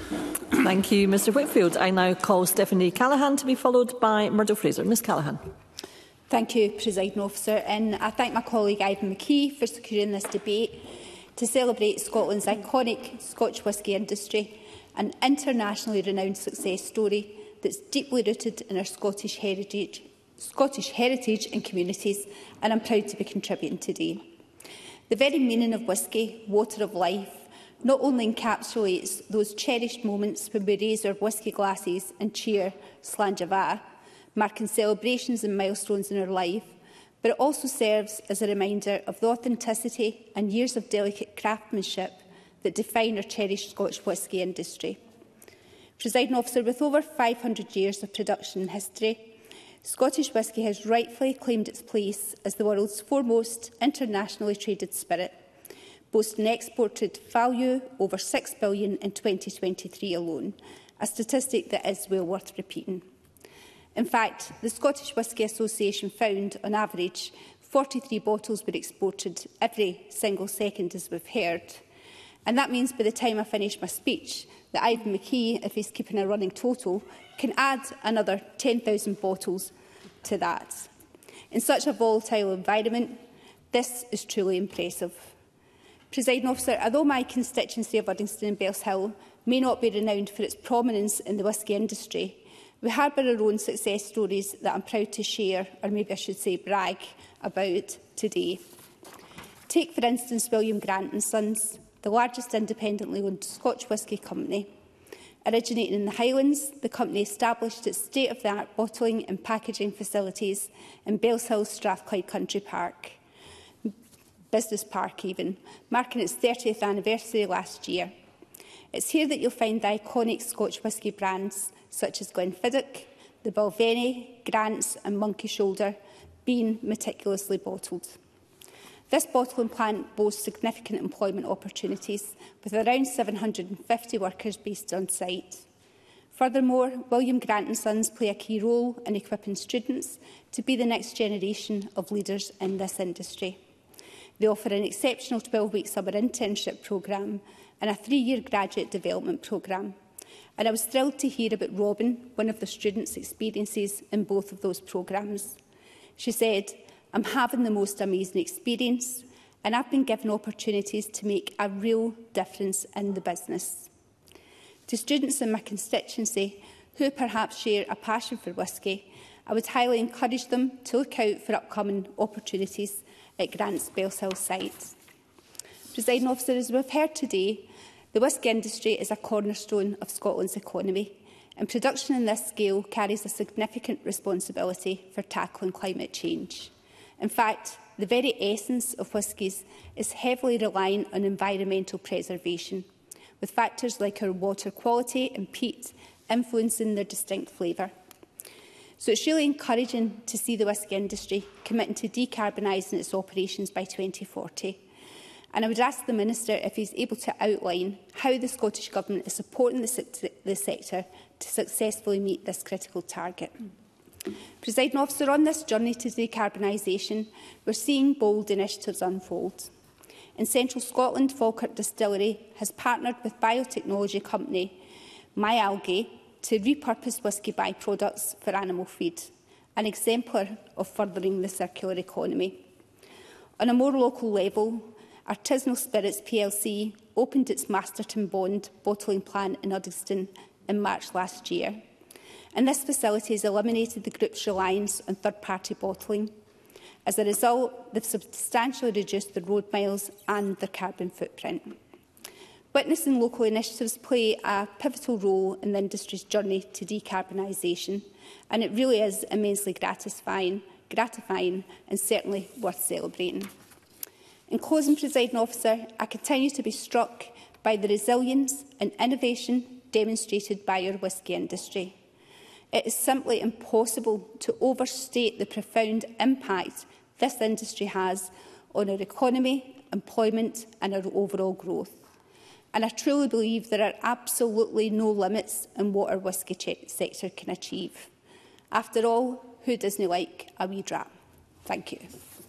Thank you, Mr Whitfield. I now call Stephanie Callaghan to be followed by Murdo Fraser. Ms Callaghan. Thank you, Presiding Officer. And I thank my colleague Ivan McKee for securing this debate to celebrate Scotland's iconic Scotch whisky industry, an internationally renowned success story that's deeply rooted in our Scottish heritage, Scottish heritage and communities, and I'm proud to be contributing today. The very meaning of whisky, water of life, not only encapsulates those cherished moments when we raise our whisky glasses and cheer Slán Java, marking celebrations and milestones in our life, but it also serves as a reminder of the authenticity and years of delicate craftsmanship that define our cherished Scotch whisky industry. Presiding Officer, with over five hundred years of production history, Scottish whisky has rightfully claimed its place as the world's foremost internationally traded spirit, boasting exported value over six billion dollars in twenty twenty-three alone, a statistic that is well worth repeating. In fact, the Scottish Whisky Association found, on average, forty-three bottles were exported every single second, as we've heard. And that means by the time I finish my speech, that Ivan McKee, if he's keeping a running total, can add another ten thousand bottles to that. In such a volatile environment, this is truly impressive. Presiding Officer, although my constituency of Uddingston and Bellshill may not be renowned for its prominence in the whisky industry, we harbour our own success stories that I'm proud to share, or maybe I should say brag, about today. Take, for instance, William Grant and Sons, the largest independently owned Scotch whisky company. Originating in the Highlands, the company established its state-of-the-art bottling and packaging facilities in Bellshill's Strathclyde Country Park, Business Park even, marking its thirtieth anniversary last year. It's here that you'll find the iconic Scotch whisky brands such as Glenfiddich, the Balvenie, Grants and Monkey Shoulder being meticulously bottled. This bottling plant boasts significant employment opportunities, with around seven hundred and fifty workers based on site. Furthermore, William Grant and Sons play a key role in equipping students to be the next generation of leaders in this industry. They offer an exceptional twelve-week summer internship programme and a three-year graduate development programme. And I was thrilled to hear about Robin, one of the students' experiences in both of those programmes. She said, "I'm having the most amazing experience and I've been given opportunities to make a real difference in the business." To students in my constituency who perhaps share a passion for whisky, I would highly encourage them to look out for upcoming opportunities at Grant's Bellshill site. Presiding Officer, as we have heard today, the whisky industry is a cornerstone of Scotland's economy, and production on this scale carries a significant responsibility for tackling climate change. In fact, the very essence of whiskies is heavily reliant on environmental preservation, with factors like our water quality and peat influencing their distinct flavour. So it's really encouraging to see the whisky industry committing to decarbonising its operations by twenty forty. And I would ask the Minister if he is able to outline how the Scottish Government is supporting the, se the sector to successfully meet this critical target. Presiding Officer, on this journey to decarbonisation, we're seeing bold initiatives unfold. In central Scotland, Falkirk Distillery has partnered with biotechnology company MyAlgae to repurpose whisky by-products for animal feed, an exemplar of furthering the circular economy. On a more local level, Artisanal Spirits P L C opened its Masterton Bond bottling plant in Uddingston in March last year, and this facility has eliminated the group's reliance on third-party bottling. As a result, they've substantially reduced their road miles and their carbon footprint. Witnessing local initiatives play a pivotal role in the industry's journey to decarbonisation, and it really is immensely gratifying, gratifying and certainly worth celebrating. In closing, Presiding Officer, I continue to be struck by the resilience and innovation demonstrated by our whisky industry. It is simply impossible to overstate the profound impact this industry has on our economy, employment and our overall growth. And I truly believe there are absolutely no limits in what our whisky sector can achieve. After all, who doesn't like a wee drap? Thank you.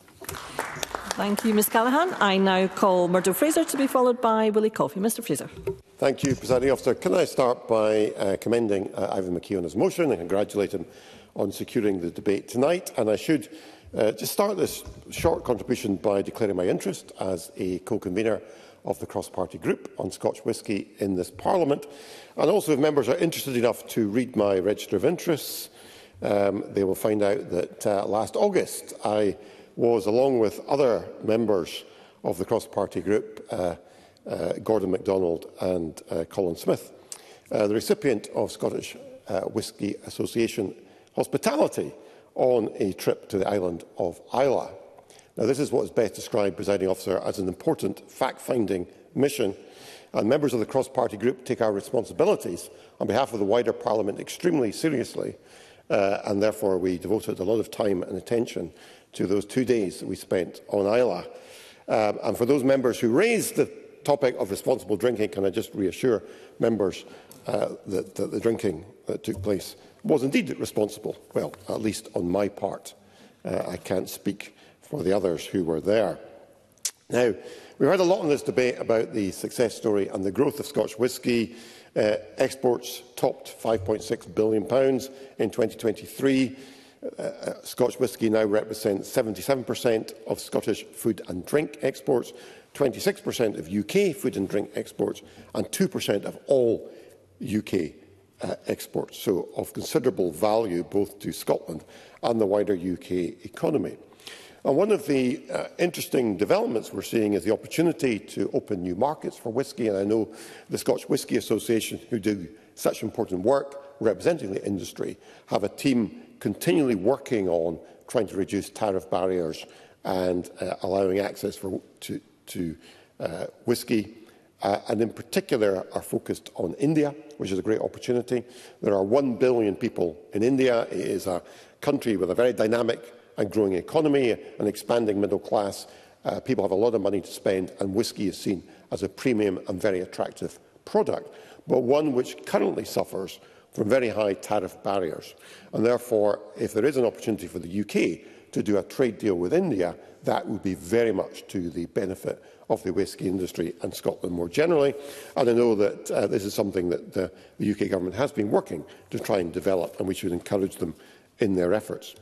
Thank you, Ms Callaghan. I now call Murdo Fraser to be followed by Willie Coffey. Mr Fraser. Thank you, Presiding Officer. Can I start by uh, commending uh, Ivan McKee on his motion and congratulate him on securing the debate tonight. And I should uh, just start this short contribution by declaring my interest as a co-convener of the cross-party group on Scotch whisky in this Parliament. And also, if members are interested enough to read my register of interests, um, they will find out that uh, last August I was, along with other members of the cross-party group, uh, uh, Gordon MacDonald and uh, Colin Smith, uh, the recipient of Scottish uh, Whisky Association hospitality on a trip to the island of Islay. Now, this is what is best described, Presiding Officer, as an important fact-finding mission, and members of the cross-party group take our responsibilities on behalf of the wider Parliament extremely seriously, uh, and therefore we devoted a lot of time and attention to those two days that we spent on Islay. Um, and for those members who raised the topic of responsible drinking, can I just reassure members uh, that, that the drinking that took place was indeed responsible, well, at least on my part. Uh, I can't speak for the others who were there. Now, we've heard a lot in this debate about the success story and the growth of Scotch whisky. Uh, exports topped five point six billion pounds in twenty twenty-three. Uh, Scotch whisky now represents seventy-seven percent of Scottish food and drink exports, twenty-six percent of U K food and drink exports, and two percent of all U K uh, exports, so of considerable value both to Scotland and the wider U K economy. And one of the uh, interesting developments we're seeing is the opportunity to open new markets for whisky, and I know the Scotch Whisky Association, who do such important work representing the industry, have a team continually working on trying to reduce tariff barriers and uh, allowing access for, to, to uh, whisky, uh, and in particular are focused on India, which is a great opportunity. There are one billion people in India. It is a country with a very dynamic and growing economy, an expanding middle class. Uh, people have a lot of money to spend, and whisky is seen as a premium and very attractive product, but one which currently suffers from very high tariff barriers. And therefore, if there is an opportunity for the U K to do a trade deal with India, that would be very much to the benefit of the whisky industry and Scotland more generally. And I know that uh, this is something that the, the U K Government has been working to try and develop, and we should encourage them in their efforts.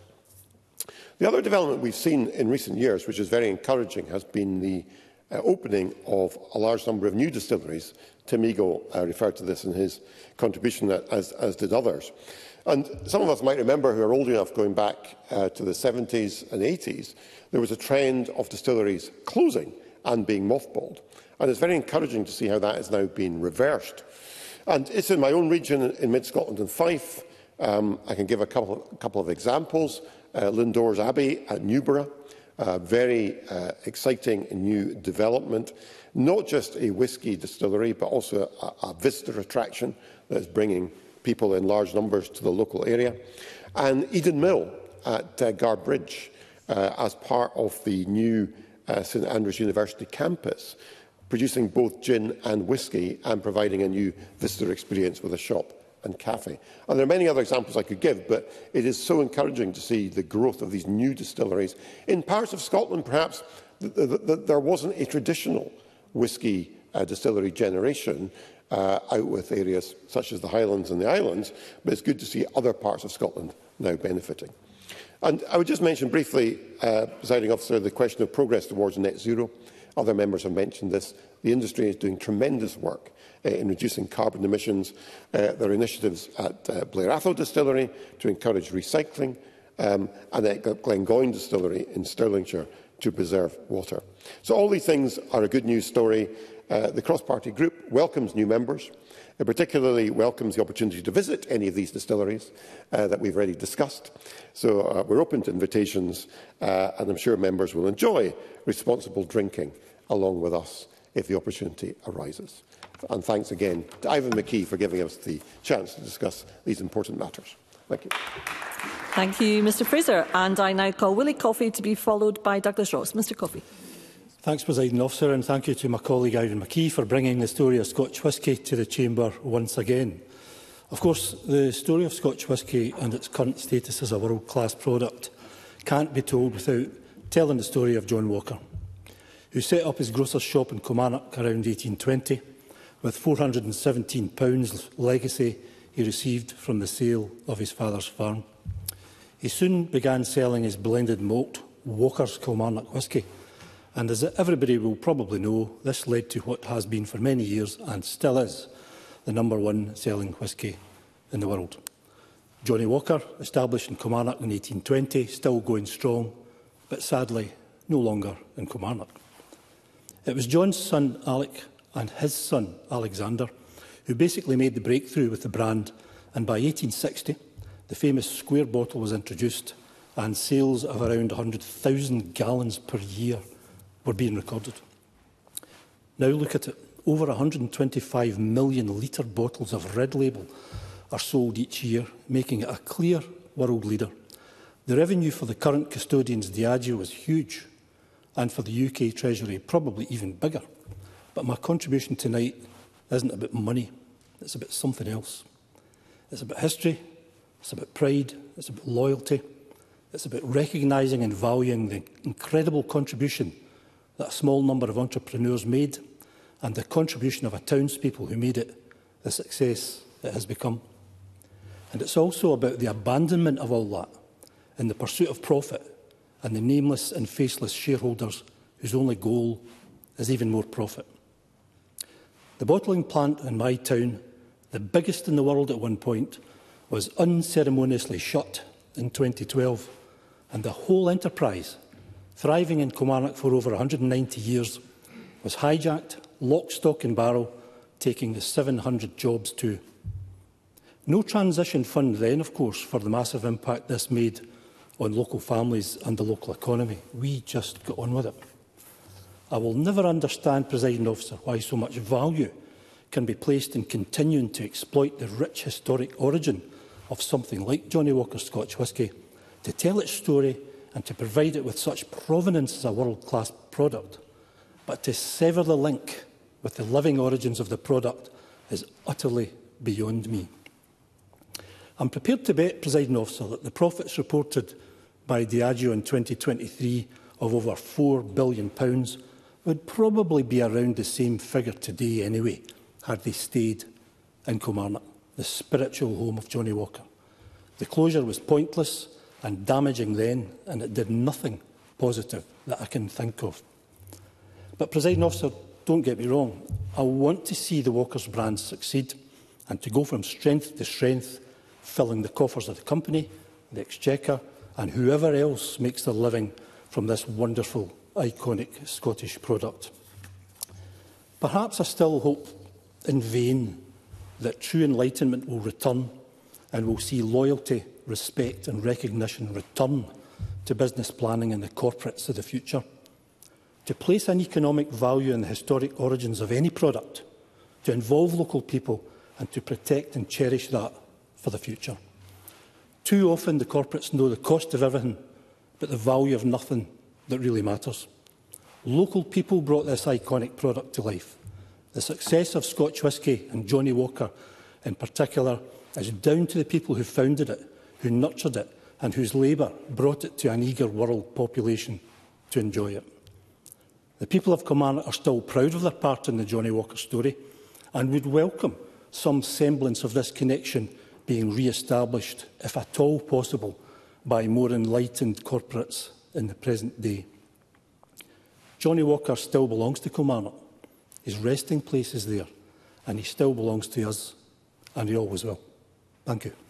The other development we've seen in recent years, which is very encouraging, has been the uh, opening of a large number of new distilleries. Tim Eagle uh, referred to this in his contribution, as, as did others. And some of us might remember, who are old enough, going back uh, to the seventies and eighties, there was a trend of distilleries closing and being mothballed. And it's very encouraging to see how that has now been reversed. And it's in my own region, in mid-Scotland and Fife. Um, I can give a couple, a couple of examples. Uh, Lindores Abbey at Newborough, a very uh, exciting new development. Not just a whisky distillery, but also a, a visitor attraction that is bringing people in large numbers to the local area. And Eden Mill at uh, Garbridge, uh, as part of the new uh, St Andrews University campus, producing both gin and whisky and providing a new visitor experience with a shop and cafe. And there are many other examples I could give, but it is so encouraging to see the growth of these new distilleries. In parts of Scotland, perhaps, th th th there wasn't a traditional whisky uh, distillery generation uh, out with areas such as the Highlands and the Islands, but it's good to see other parts of Scotland now benefiting. And I would just mention briefly, uh, Presiding Officer, the question of progress towards net zero. Other members have mentioned this. The industry is doing tremendous work uh, in reducing carbon emissions. Uh, there are initiatives at uh, Blair Atholl Distillery to encourage recycling, um, and at Glengoyne Distillery in Stirlingshire to preserve water. So all these things are a good news story. Uh, the cross-party group welcomes new members. It particularly welcomes the opportunity to visit any of these distilleries uh, that we've already discussed. So uh, we're open to invitations, uh, and I'm sure members will enjoy responsible drinking along with us if the opportunity arises. And thanks again to Ivan McKee for giving us the chance to discuss these important matters. Thank you. Thank you, Mr Fraser. And I now call Willie Coffey to be followed by Douglas Ross. Mr Coffey. Thanks, Presiding Officer, and thank you to my colleague Ivan McKee for bringing the story of Scotch whisky to the Chamber once again. Of course, the story of Scotch whisky and its current status as a world-class product can't be told without telling the story of John Walker, who set up his grocer's shop in Kilmarnock around eighteen twenty with four hundred and seventeen pounds legacy he received from the sale of his father's farm. He soon began selling his blended malt Walker's Kilmarnock whisky, and as everybody will probably know, this led to what has been for many years, and still is, the number one selling whisky in the world. Johnnie Walker, established in Kilmarnock in eighteen twenty, still going strong, but sadly no longer in Kilmarnock. It was John's son Alec and his son Alexander who basically made the breakthrough with the brand, and by eighteen sixty the famous square bottle was introduced and sales of around one hundred thousand gallons per year were being recorded. Now look at it. Over one hundred and twenty-five million litre bottles of Red Label are sold each year, making it a clear world leader. The revenue for the current custodians, Diageo, is huge, and for the U K Treasury, probably even bigger. But my contribution tonight isn't about money, it's about something else. It's about history, it's about pride, it's about loyalty, it's about recognising and valuing the incredible contribution that a small number of entrepreneurs made, and the contribution of a townspeople who made it the success it has become. And it's also about the abandonment of all that in the pursuit of profit and the nameless and faceless shareholders whose only goal is even more profit. The bottling plant in my town, the biggest in the world at one point, was unceremoniously shut in twenty twelve, and the whole enterprise, thriving in Kilmarnock for over one hundred and ninety years, was hijacked, lock, stock and barrel, taking the seven hundred jobs too. No transition fund then, of course, for the massive impact this made on local families and the local economy. We just got on with it. I will never understand, Presiding Officer, why so much value can be placed in continuing to exploit the rich historic origin of something like Johnnie Walker Scotch whisky, to tell its story and to provide it with such provenance as a world-class product. But to sever the link with the living origins of the product is utterly beyond me. I'm prepared to bet, Presiding Officer, that the profits reported by Diageo in twenty twenty-three of over four billion pounds would probably be around the same figure today anyway, had they stayed in Kilmarnock, the spiritual home of Johnnie Walker. The closure was pointless and damaging then, and it did nothing positive that I can think of. But, Presiding Officer, don't get me wrong, I want to see the Walker's brand succeed and to go from strength to strength, filling the coffers of the company, the Exchequer and whoever else makes their living from this wonderful, iconic Scottish product. Perhaps I still hope in vain that true enlightenment will return and we'll see loyalty, respect and recognition return to business planning and the corporates of the future. To place an economic value in the historic origins of any product, to involve local people and to protect and cherish that for the future. Too often the corporates know the cost of everything, but the value of nothing that really matters. Local people brought this iconic product to life. The success of Scotch whisky and Johnnie Walker in particular is down to the people who founded it, who nurtured it and whose labour brought it to an eager world population to enjoy it. The people of Kilmarnock are still proud of their part in the Johnnie Walker story and would welcome some semblance of this connection being re-established, if at all possible, by more enlightened corporates in the present day. Johnnie Walker still belongs to Kilmarnock. His resting place is there, and he still belongs to us, and he always will. Thank you.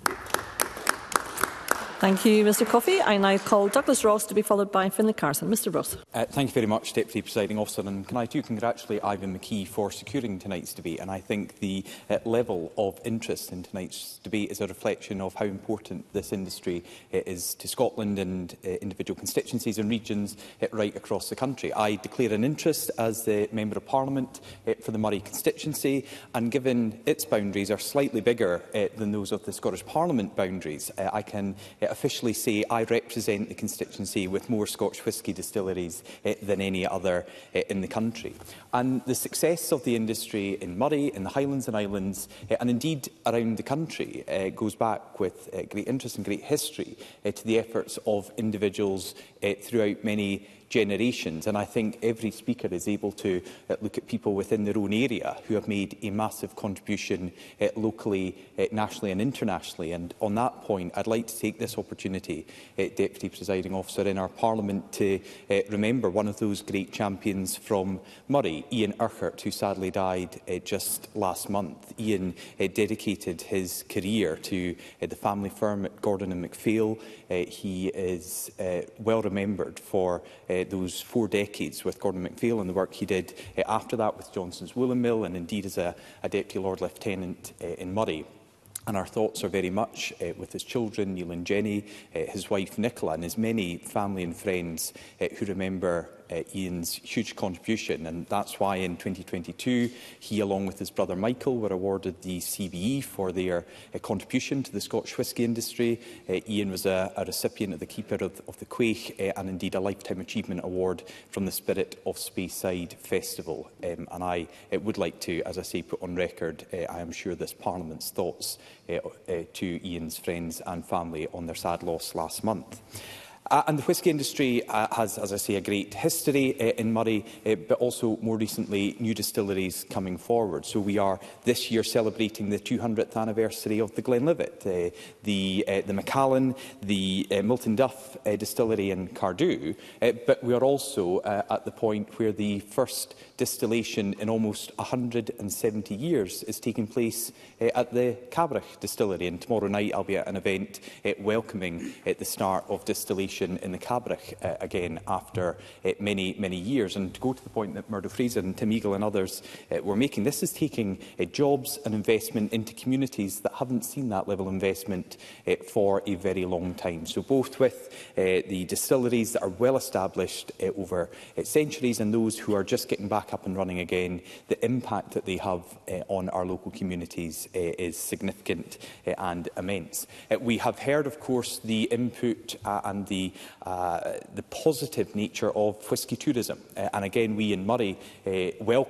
Thank you, Mr Coffey. I now call Douglas Ross to be followed by Finlay Carson. Mr Ross. Uh, thank you very much, Deputy Presiding Officer. And can I too congratulate Ivan McKee for securing tonight's debate. And I think the uh, level of interest in tonight's debate is a reflection of how important this industry uh, is to Scotland and uh, individual constituencies and regions uh, right across the country. I declare an interest as the Member of Parliament uh, for the Moray constituency, and given its boundaries are slightly bigger uh, than those of the Scottish Parliament boundaries, uh, I can uh, officially say I represent the constituency with more Scotch whisky distilleries uh, than any other uh, in the country. And the success of the industry in Moray, in the Highlands and Islands, uh, and indeed around the country, uh, goes back with uh, great interest and great history uh, to the efforts of individuals uh, throughout many generations. And I think every speaker is able to uh, look at people within their own area who have made a massive contribution uh, locally, uh, nationally and internationally. And on that point, I'd like to take this opportunity, uh, Deputy Presiding Officer, in our Parliament to uh, remember one of those great champions from Moray, Ian Urquhart, who sadly died uh, just last month. Ian uh, dedicated his career to uh, the family firm at Gordon and MacPhail. Uh, he is uh, well remembered for uh, those four decades with Gordon MacPhail and the work he did uh, after that with Johnson's Woolen Mill, and indeed as a, a Deputy Lord Lieutenant uh, in Moray. And our thoughts are very much uh, with his children, Neil and Jenny, uh, his wife Nicola, and his many family and friends uh, who remember uh, Ian's huge contribution. And that's why in twenty twenty-two, he, along with his brother Michael, were awarded the C B E for their uh, contribution to the Scotch whisky industry. Uh, Ian was a, a recipient of the Keeper of, of the Quaich uh, and indeed a Lifetime Achievement Award from the Spirit of Speyside Festival. Um, and I uh, would like to, as I say, put on record, uh, I am sure this Parliament's thoughts uh, uh, to Ian's friends and family on their sad loss last month. Uh, and the whisky industry uh, has, as I say, a great history uh, in Moray, uh, but also more recently new distilleries coming forward. So we are this year celebrating the two hundredth anniversary of the Glenlivet, uh, the, uh, the Macallan, the uh, Milton Duff uh, distillery in Cardew, uh, but we are also uh, at the point where the first distillation in almost one hundred and seventy years is taking place uh, at the Cabrach distillery. And tomorrow night I'll be at an event uh, welcoming uh, the start of distillation in the Cabrach uh, again after uh, many, many years. And to go to the point that Murdo Fraser and Tim Eagle and others uh, were making, this is taking uh, jobs and investment into communities that haven't seen that level of investment uh, for a very long time. So both with uh, the distilleries that are well established uh, over uh, centuries and those who are just getting back up and running again, the impact that they have uh, on our local communities uh, is significant uh, and immense. Uh, we have heard, of course, the input uh, and the Uh, the positive nature of whisky tourism. Uh, and again, we in Moray uh, welcome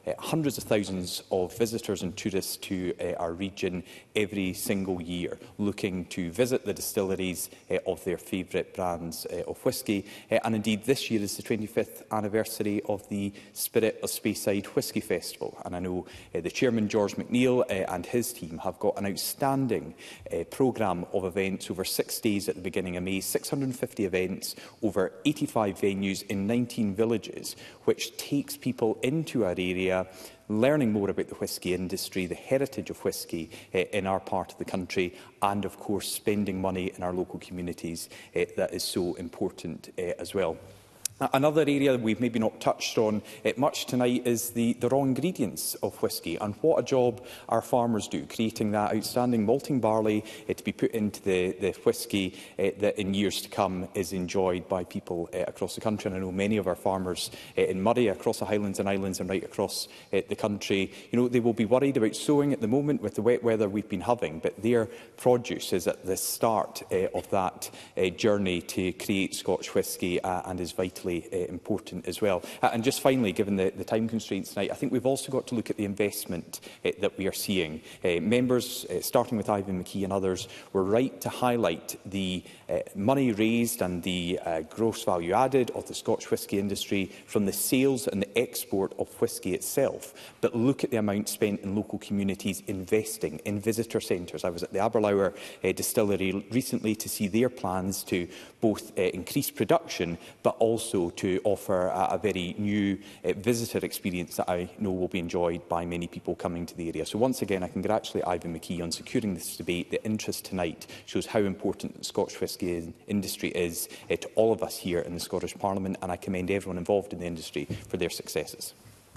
uh, hundreds of thousands of visitors and tourists to uh, our region every single year, looking to visit the distilleries uh, of their favourite brands uh, of whisky. Uh, and indeed, this year is the twenty-fifth anniversary of the Spirit of Speyside Whisky Festival. And I know uh, the Chairman, George McNeill, uh, and his team have got an outstanding uh, programme of events over six days at the beginning of May, six hundred and fifty events, over eighty-five venues in nineteen villages, which takes people into our area, learning more about the whisky industry, the heritage of whisky uh, in our part of the country, and of course spending money in our local communities uh, that is so important uh, as well. Another area we've maybe not touched on uh, much tonight is the, the raw ingredients of whisky, and what a job our farmers do, creating that outstanding malting barley uh, to be put into the, the whisky uh, that in years to come is enjoyed by people uh, across the country. And I know many of our farmers uh, in Murray, across the Highlands and Islands and right across uh, the country, you know, they will be worried about sowing at the moment with the wet weather we've been having, but their produce is at the start uh, of that uh, journey to create Scotch whisky uh, and is vitally Uh, important as well. Uh, and just finally, given the, the time constraints tonight, I think we've also got to look at the investment uh, that we are seeing. Uh, members, uh, starting with Ivan McKee and others, were right to highlight the uh, money raised and the uh, gross value added of the Scotch whisky industry from the sales and the export of whisky itself. But look at the amount spent in local communities investing in visitor centres. I was at the Aberlour uh, distillery recently to see their plans to both uh, increase production but also to offer a, a very new uh, visitor experience that I know will be enjoyed by many people coming to the area. So once again, I congratulate Ivan McKee on securing this debate. The interest tonight shows how important the Scotch whisky industry is uh, to all of us here in the Scottish Parliament, and I commend everyone involved in the industry for their successes.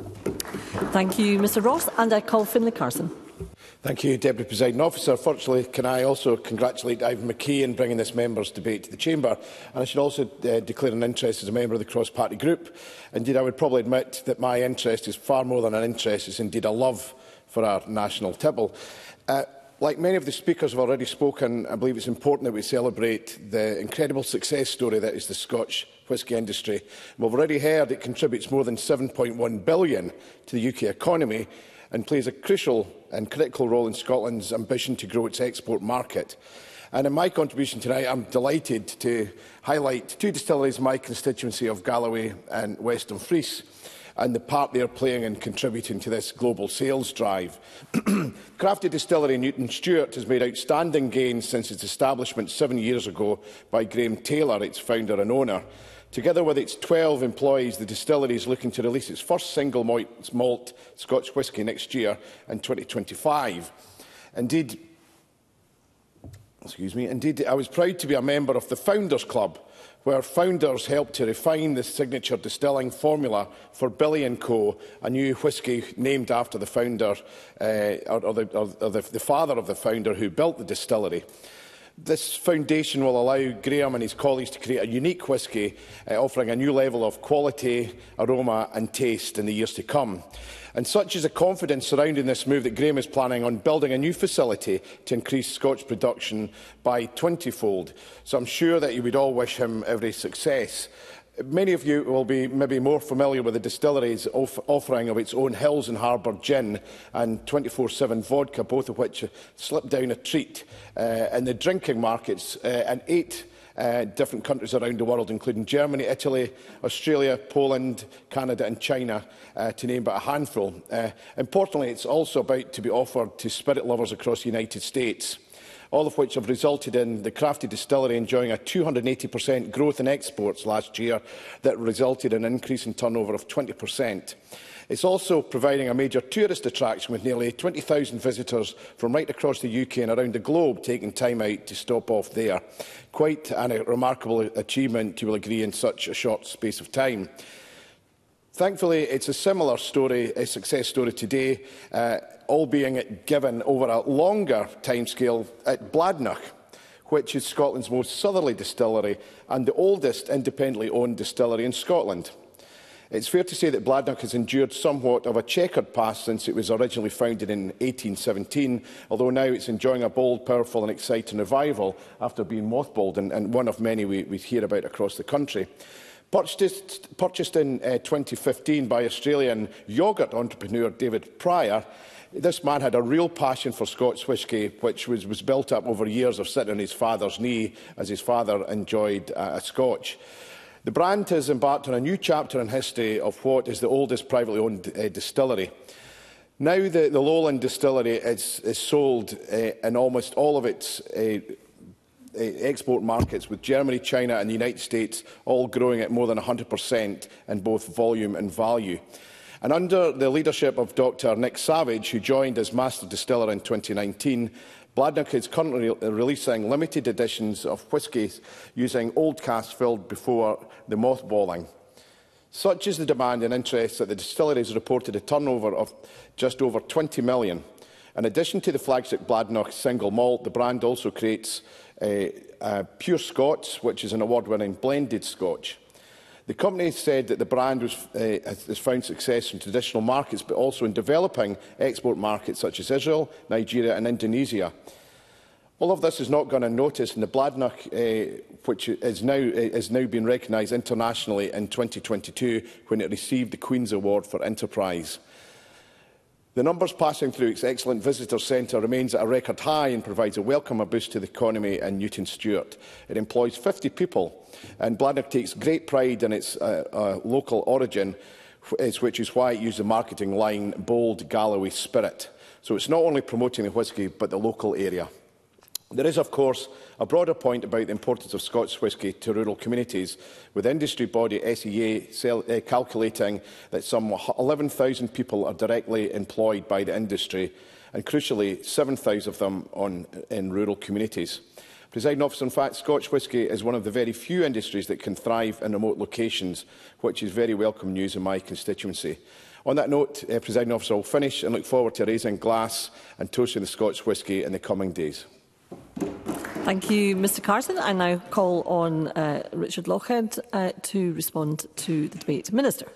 Thank you, Mr Ross, and I call Finlay Carson. Thank you, Deputy Presiding Officer. Firstly, can I also congratulate Ivan McKee in bringing this members' debate to the Chamber. And I should also uh, declare an interest as a member of the cross-party group. Indeed, I would probably admit that my interest is far more than an interest, it's indeed a love for our national tipple. Uh, Like many of the speakers have already spoken, I believe it's important that we celebrate the incredible success story that is the Scotch whisky industry. We've already heard it contributes more than seven point one billion dollars to the U K economy and plays a crucial and critical role in Scotland's ambition to grow its export market. And in my contribution tonight, I'm delighted to highlight two distilleries in my constituency of Galloway and West Dumfries, and the part they are playing in contributing to this global sales drive. Crafted Distillery Newton Stewart has made outstanding gains since its establishment seven years ago by Graham Taylor, its founder and owner. Together with its twelve employees, the distillery is looking to release its first single malt Scotch whisky next year in twenty twenty-five. Indeed, excuse me, indeed, I was proud to be a member of the Founders Club, where founders helped to refine the signature distilling formula for Billy and Co, a new whisky named after the founder, uh, or, or, the, or the, the father of the founder who built the distillery. This foundation will allow Graham and his colleagues to create a unique whisky, uh, offering a new level of quality, aroma and taste in the years to come. And such is the confidence surrounding this move that Graham is planning on building a new facility to increase Scotch production by twenty-fold. So I'm sure that you would all wish him every success. Many of you will be maybe more familiar with the distillery's off offering of its own Hills and Harbour gin and twenty-four seven vodka, both of which slip down a treat uh, in the drinking markets uh, in eight uh, different countries around the world, including Germany, Italy, Australia, Poland, Canada and China, uh, to name but a handful. Uh, importantly, it's also about to be offered to spirit lovers across the United States, all of which have resulted in the Crafted Distillery enjoying a two hundred and eighty percent growth in exports last year that resulted in an increase in turnover of twenty percent. It's also providing a major tourist attraction with nearly twenty thousand visitors from right across the U K and around the globe taking time out to stop off there. Quite a remarkable achievement, you will agree, in such a short space of time. Thankfully, it's a similar story, a success story today, uh, all being given over a longer timescale at Bladnoch, which is Scotland's most southerly distillery and the oldest independently owned distillery in Scotland. It's fair to say that Bladnoch has endured somewhat of a checkered past since it was originally founded in eighteen seventeen, although now it's enjoying a bold, powerful and exciting revival after being mothballed, and, and one of many we, we hear about across the country. Purchased, purchased in uh, twenty fifteen by Australian yoghurt entrepreneur David Pryor, this man had a real passion for Scotch whisky, which was, was built up over years of sitting on his father's knee as his father enjoyed uh, a Scotch. The brand has embarked on a new chapter in history of what is the oldest privately owned uh, distillery. Now the, the Lowland distillery is, is sold uh, in almost all of its uh, uh, export markets, with Germany, China and the United States all growing at more than one hundred percent in both volume and value. And under the leadership of Doctor Nick Savage, who joined as Master Distiller in twenty nineteen, Bladnoch is currently releasing limited editions of whiskies using old casks filled before the mothballing. Such is the demand and interest that the distillery has reported a turnover of just over twenty million. In addition to the flagship Bladnoch single malt, the brand also creates uh, uh, Pure Scotch, which is an award-winning blended Scotch. The company said that the brand was, uh, has found success in traditional markets, but also in developing export markets such as Israel, Nigeria and Indonesia. All of this has not gone unnoticed, and the Bladnoch, uh, which is now, is now being recognised internationally in twenty twenty-two when it received the Queen's Award for Enterprise. The numbers passing through its excellent visitor centre remains at a record high and provides a welcome boost to the economy in Newton Stewart. It employs fifty people, and Bladnoch takes great pride in its uh, uh, local origin, which is why it used the marketing line Bold Galloway Spirit. So it's not only promoting the whisky, but the local area. There is, of course, a broader point about the importance of Scotch whisky to rural communities, with industry body S E A sell, uh, calculating that some eleven thousand people are directly employed by the industry, and crucially, seven thousand of them on, in rural communities. Presiding Officer, in fact, Scotch whisky is one of the very few industries that can thrive in remote locations, which is very welcome news in my constituency. On that note, uh, Presiding Officer, I will finish and look forward to raising glass and toasting the Scotch whisky in the coming days. Thank you, Mr Carson. I now call on uh, Richard Lochhead uh, to respond to the debate. Minister.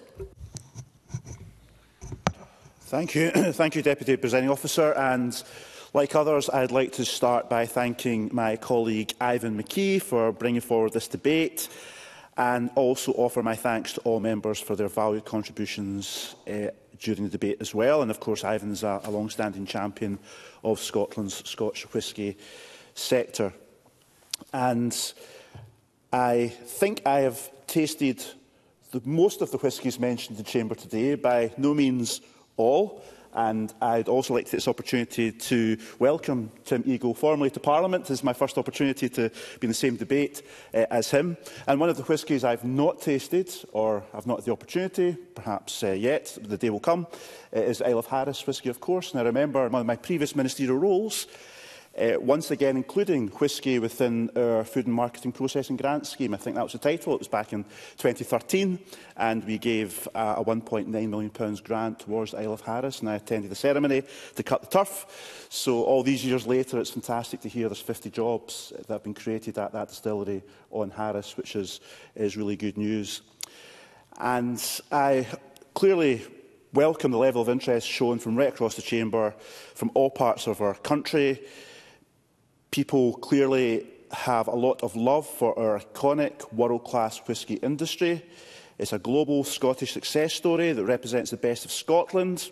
Thank you, Thank you, Deputy Presiding Officer. And like others, I'd like to start by thanking my colleague Ivan McKee for bringing forward this debate, and also offer my thanks to all members for their valued contributions uh, during the debate as well. And of course, Ivan is a, a long-standing champion of Scotland's Scotch whisky sector. And I think I have tasted the, most of the whiskies mentioned in the Chamber today, by no means all. And I'd also like to take this opportunity to welcome Tim Eagle formally to Parliament. This is my first opportunity to be in the same debate uh, as him. And one of the whiskies I've not tasted, or I've not had the opportunity, perhaps uh, yet, the day will come, uh, is Isle of Harris whisky, of course. And I remember one of my previous ministerial roles, Uh, once again including whisky within our Food and Marketing Processing Grant Scheme. I think that was the title. It was back in twenty thirteen, and we gave uh, a one point nine million pounds grant towards Isle of Harris, and I attended the ceremony to cut the turf. So all these years later, it's fantastic to hear there's fifty jobs that have been created at that distillery on Harris, which is, is really good news. And I clearly welcome the level of interest shown from right across the Chamber, from all parts of our country. People clearly have a lot of love for our iconic world-class whisky industry. It's a global Scottish success story that represents the best of Scotland.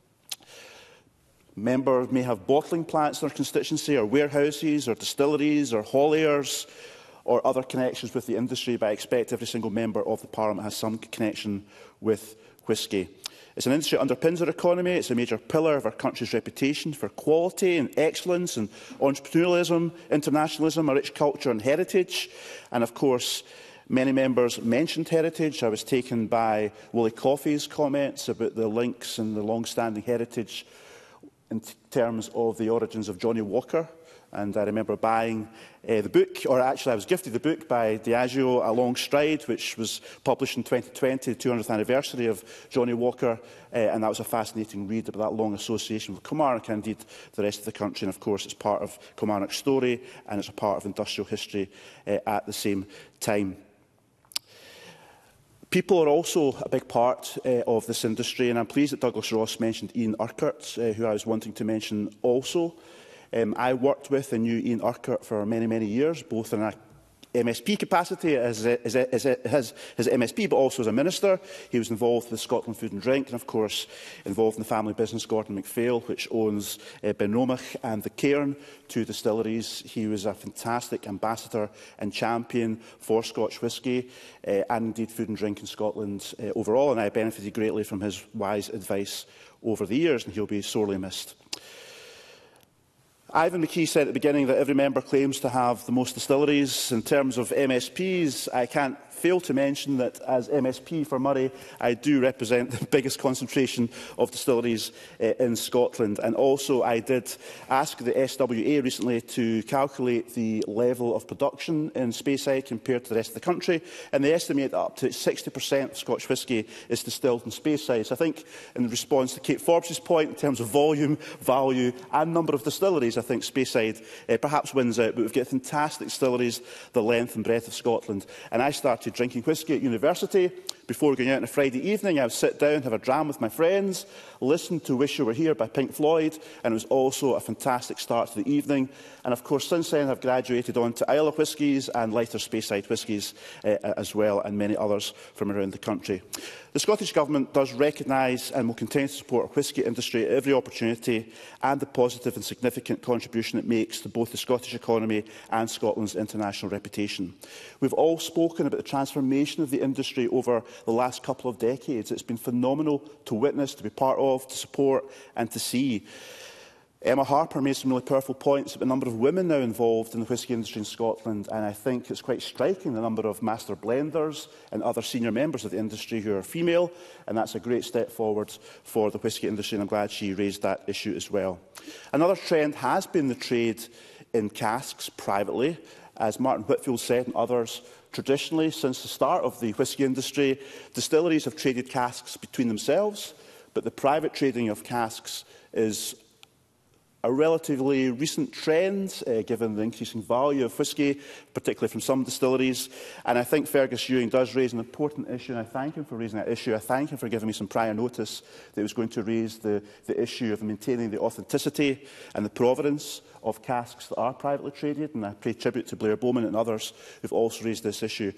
Members may have bottling plants in their constituency, or warehouses, or distilleries, or hauliers, or other connections with the industry, but I expect every single member of the Parliament has some connection with whisky. It's an industry that underpins our economy. It's a major pillar of our country's reputation for quality and excellence and entrepreneurialism, internationalism, a rich culture and heritage. And of course, many members mentioned heritage. I was taken by Willie Coffey's comments about the links and the long-standing heritage in terms of the origins of Johnny Walker. And I remember buying uh, the book, or actually I was gifted the book by Diageo, A Long Stride, which was published in twenty twenty, the two hundredth anniversary of Johnny Walker. Uh, and that was a fascinating read about that long association with Kilmarnock and indeed the rest of the country. And of course, it's part of Kilmarnock's story, and it's a part of industrial history uh, at the same time. People are also a big part uh, of this industry, and I'm pleased that Douglas Ross mentioned Ian Urquhart, uh, who I was wanting to mention also. Um, I worked with and knew Ian Urquhart for many, many years, both in a M S P capacity as, as, as, as his M S P, but also as a minister. He was involved with Scotland Food and Drink, and of course involved in the family business Gordon MacPhail, which owns uh, Bennomach and the Cairn, two distilleries. He was a fantastic ambassador and champion for Scotch whisky uh, and indeed food and drink in Scotland uh, overall, and I benefited greatly from his wise advice over the years, and he'll be sorely missed. Ivan McKee said at the beginning that every member claims to have the most distilleries. In terms of M S Ps, I can't fail to mention that as M S P for Murray, I do represent the biggest concentration of distilleries uh, in Scotland. And also I did ask the S W A recently to calculate the level of production in Speyside compared to the rest of the country, and they estimate that up to sixty percent of Scotch whisky is distilled in Speyside. So I think in response to Kate Forbes' point in terms of volume, value and number of distilleries, I think Speyside uh, perhaps wins out, but we've got fantastic distilleries the length and breadth of Scotland. And I started drinking whisky at university. Before going out on a Friday evening, I would sit down, have a dram with my friends, listen to Wish You Were Here by Pink Floyd, and it was also a fantastic start to the evening. And of course, since then, I've graduated on to Islay whiskies and lighter Speyside whiskies uh, as well, and many others from around the country. The Scottish Government does recognise and will continue to support our whisky industry at every opportunity, and the positive and significant contribution it makes to both the Scottish economy and Scotland's international reputation. We've all spoken about the transformation of the industry over the last couple of decades. It's been phenomenal to witness, to be part of, to support and to see. Emma Harper made some really powerful points about the number of women now involved in the whisky industry in Scotland, and I think it's quite striking the number of master blenders and other senior members of the industry who are female, and that's a great step forward for the whisky industry, and I'm glad she raised that issue as well. Another trend has been the trade in casks privately. As Martin Whitfield said and others, traditionally, since the start of the whisky industry, distilleries have traded casks between themselves, but the private trading of casks is a relatively recent trend, uh, given the increasing value of whisky, particularly from some distilleries. And I think Fergus Ewing does raise an important issue, and I thank him for raising that issue. I thank him for giving me some prior notice that he was going to raise the, the issue of maintaining the authenticity and the provenance of casks that are privately traded, and I pay tribute to Blair Bowman and others who have also raised this issue.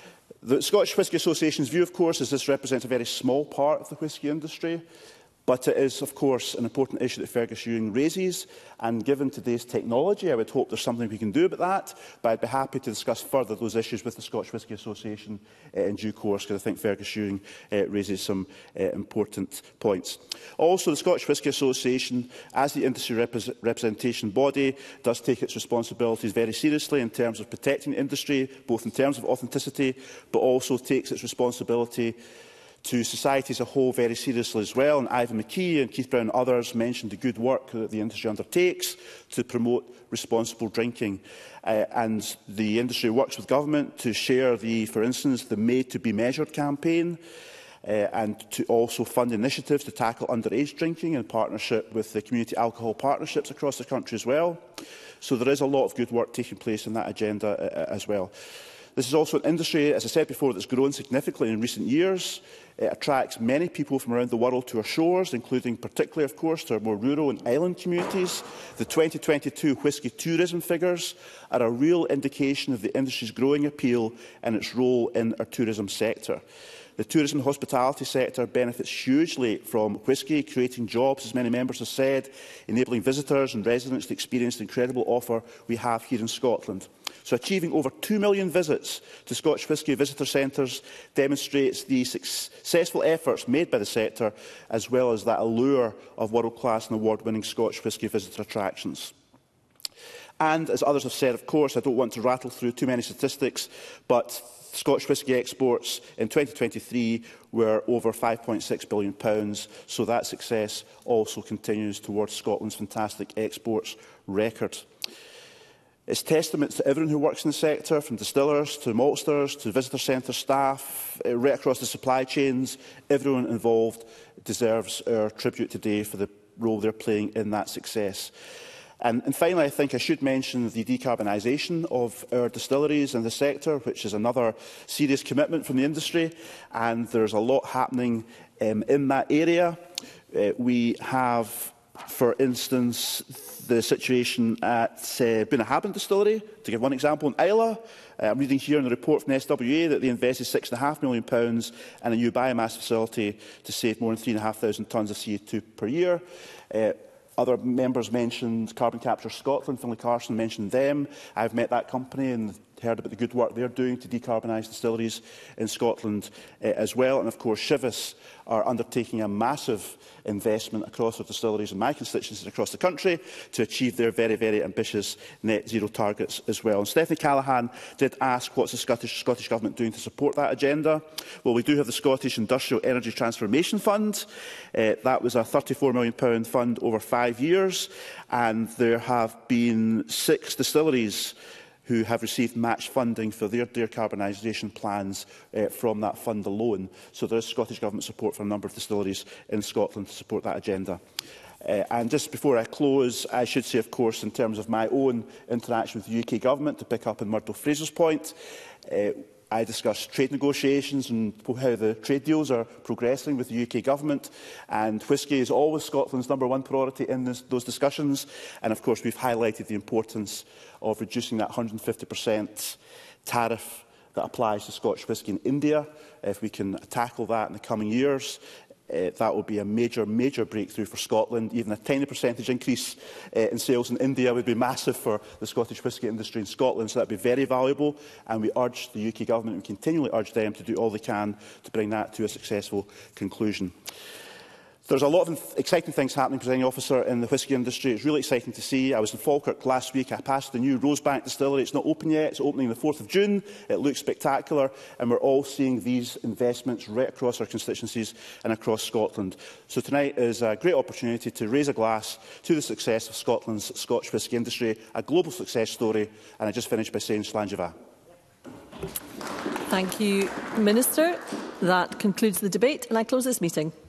The Scottish Whisky Association's view, of course, is this represents a very small part of the whisky industry. But it is, of course, an important issue that Fergus Ewing raises, and given today's technology, I would hope there's something we can do about that. But I'd be happy to discuss further those issues with the Scottish Whisky Association uh, in due course, because I think Fergus Ewing uh, raises some uh, important points. Also, the Scottish Whisky Association, as the industry repre representation body, does take its responsibilities very seriously in terms of protecting the industry, both in terms of authenticity, but also takes its responsibility to society as a whole very seriously as well. And Ivan McKee and Keith Brown and others mentioned the good work that the industry undertakes to promote responsible drinking. Uh, and the industry works with government to share the, for instance, the Made to Be Measured campaign, uh, and to also fund initiatives to tackle underage drinking in partnership with the community alcohol partnerships across the country as well. So there is a lot of good work taking place in that agenda uh, as well. This is also an industry, as I said before, that's grown significantly in recent years. It attracts many people from around the world to our shores, including particularly, of course, to our more rural and island communities. The twenty twenty-two whisky tourism figures are a real indication of the industry's growing appeal and its role in our tourism sector. The tourism and hospitality sector benefits hugely from whisky, creating jobs, as many members have said, enabling visitors and residents to experience the incredible offer we have here in Scotland. So achieving over two million visits to Scotch whisky visitor centres demonstrates the successful efforts made by the sector, as well as that allure of world-class and award-winning Scotch whisky visitor attractions. And, as others have said, of course, I don't want to rattle through too many statistics, but Scotch whisky exports in twenty twenty-three were over five point six billion pounds, so that success also continues towards Scotland's fantastic exports record. It's testament to everyone who works in the sector, from distillers to maltsters to visitor centre staff, right across the supply chains. Everyone involved deserves our tribute today for the role they're playing in that success. And, and finally, I think I should mention the decarbonisation of our distilleries and the sector, which is another serious commitment from the industry, and there's a lot happening um, in that area. Uh, we have for instance, the situation at uh, Bunnahabhain Distillery, to give one example, in Isla. Uh, I'm reading here in the report from the S W A that they invested six point five million pounds in a new biomass facility to save more than three thousand five hundred tonnes of C O two per year. Uh, Other members mentioned Carbon Capture Scotland. Finlay Carson mentioned them. I've met that company and heard about the good work they're doing to decarbonise distilleries in Scotland uh, as well. And of course, Chivas are undertaking a massive investment across their distilleries in my constituencies across the country to achieve their very, very ambitious net zero targets as well. And Stephanie Callaghan did ask what's the Scottish, Scottish Government doing to support that agenda. Well, we do have the Scottish Industrial Energy Transformation Fund. Uh, that was a thirty-four million pounds fund over five years, and there have been six distilleries who have received match funding for their decarbonisation plans uh, from that fund alone. So there is Scottish Government support for a number of distilleries in Scotland to support that agenda. Uh, and just before I close, I should say, of course, in terms of my own interaction with the U K Government, to pick up on Murdo Fraser's point, uh, I discussed trade negotiations and how the trade deals are progressing with the U K Government, and whisky is always Scotland's number one priority in this, those discussions. And of course, we've highlighted the importance of reducing that one hundred and fifty percent tariff that applies to Scotch whisky in India. If we can tackle that in the coming years, Uh, that will be a major, major breakthrough for Scotland. Even a tiny percentage increase uh, in sales in India would be massive for the Scottish whisky industry in Scotland, so that would be very valuable. And we urge the U K Government, and we continually urge them to do all they can to bring that to a successful conclusion. There's a lot of exciting things happening, Presiding Officer, in the whisky industry. It's really exciting to see. I was in Falkirk last week. I passed the new Rosebank distillery. It's not open yet. It's opening the fourth of June. It looks spectacular. And we're all seeing these investments right across our constituencies and across Scotland. So tonight is a great opportunity to raise a glass to the success of Scotland's Scotch whisky industry, a global success story. And I just finished by saying Slàinte Thank you, Minister. That concludes the debate, and I close this meeting.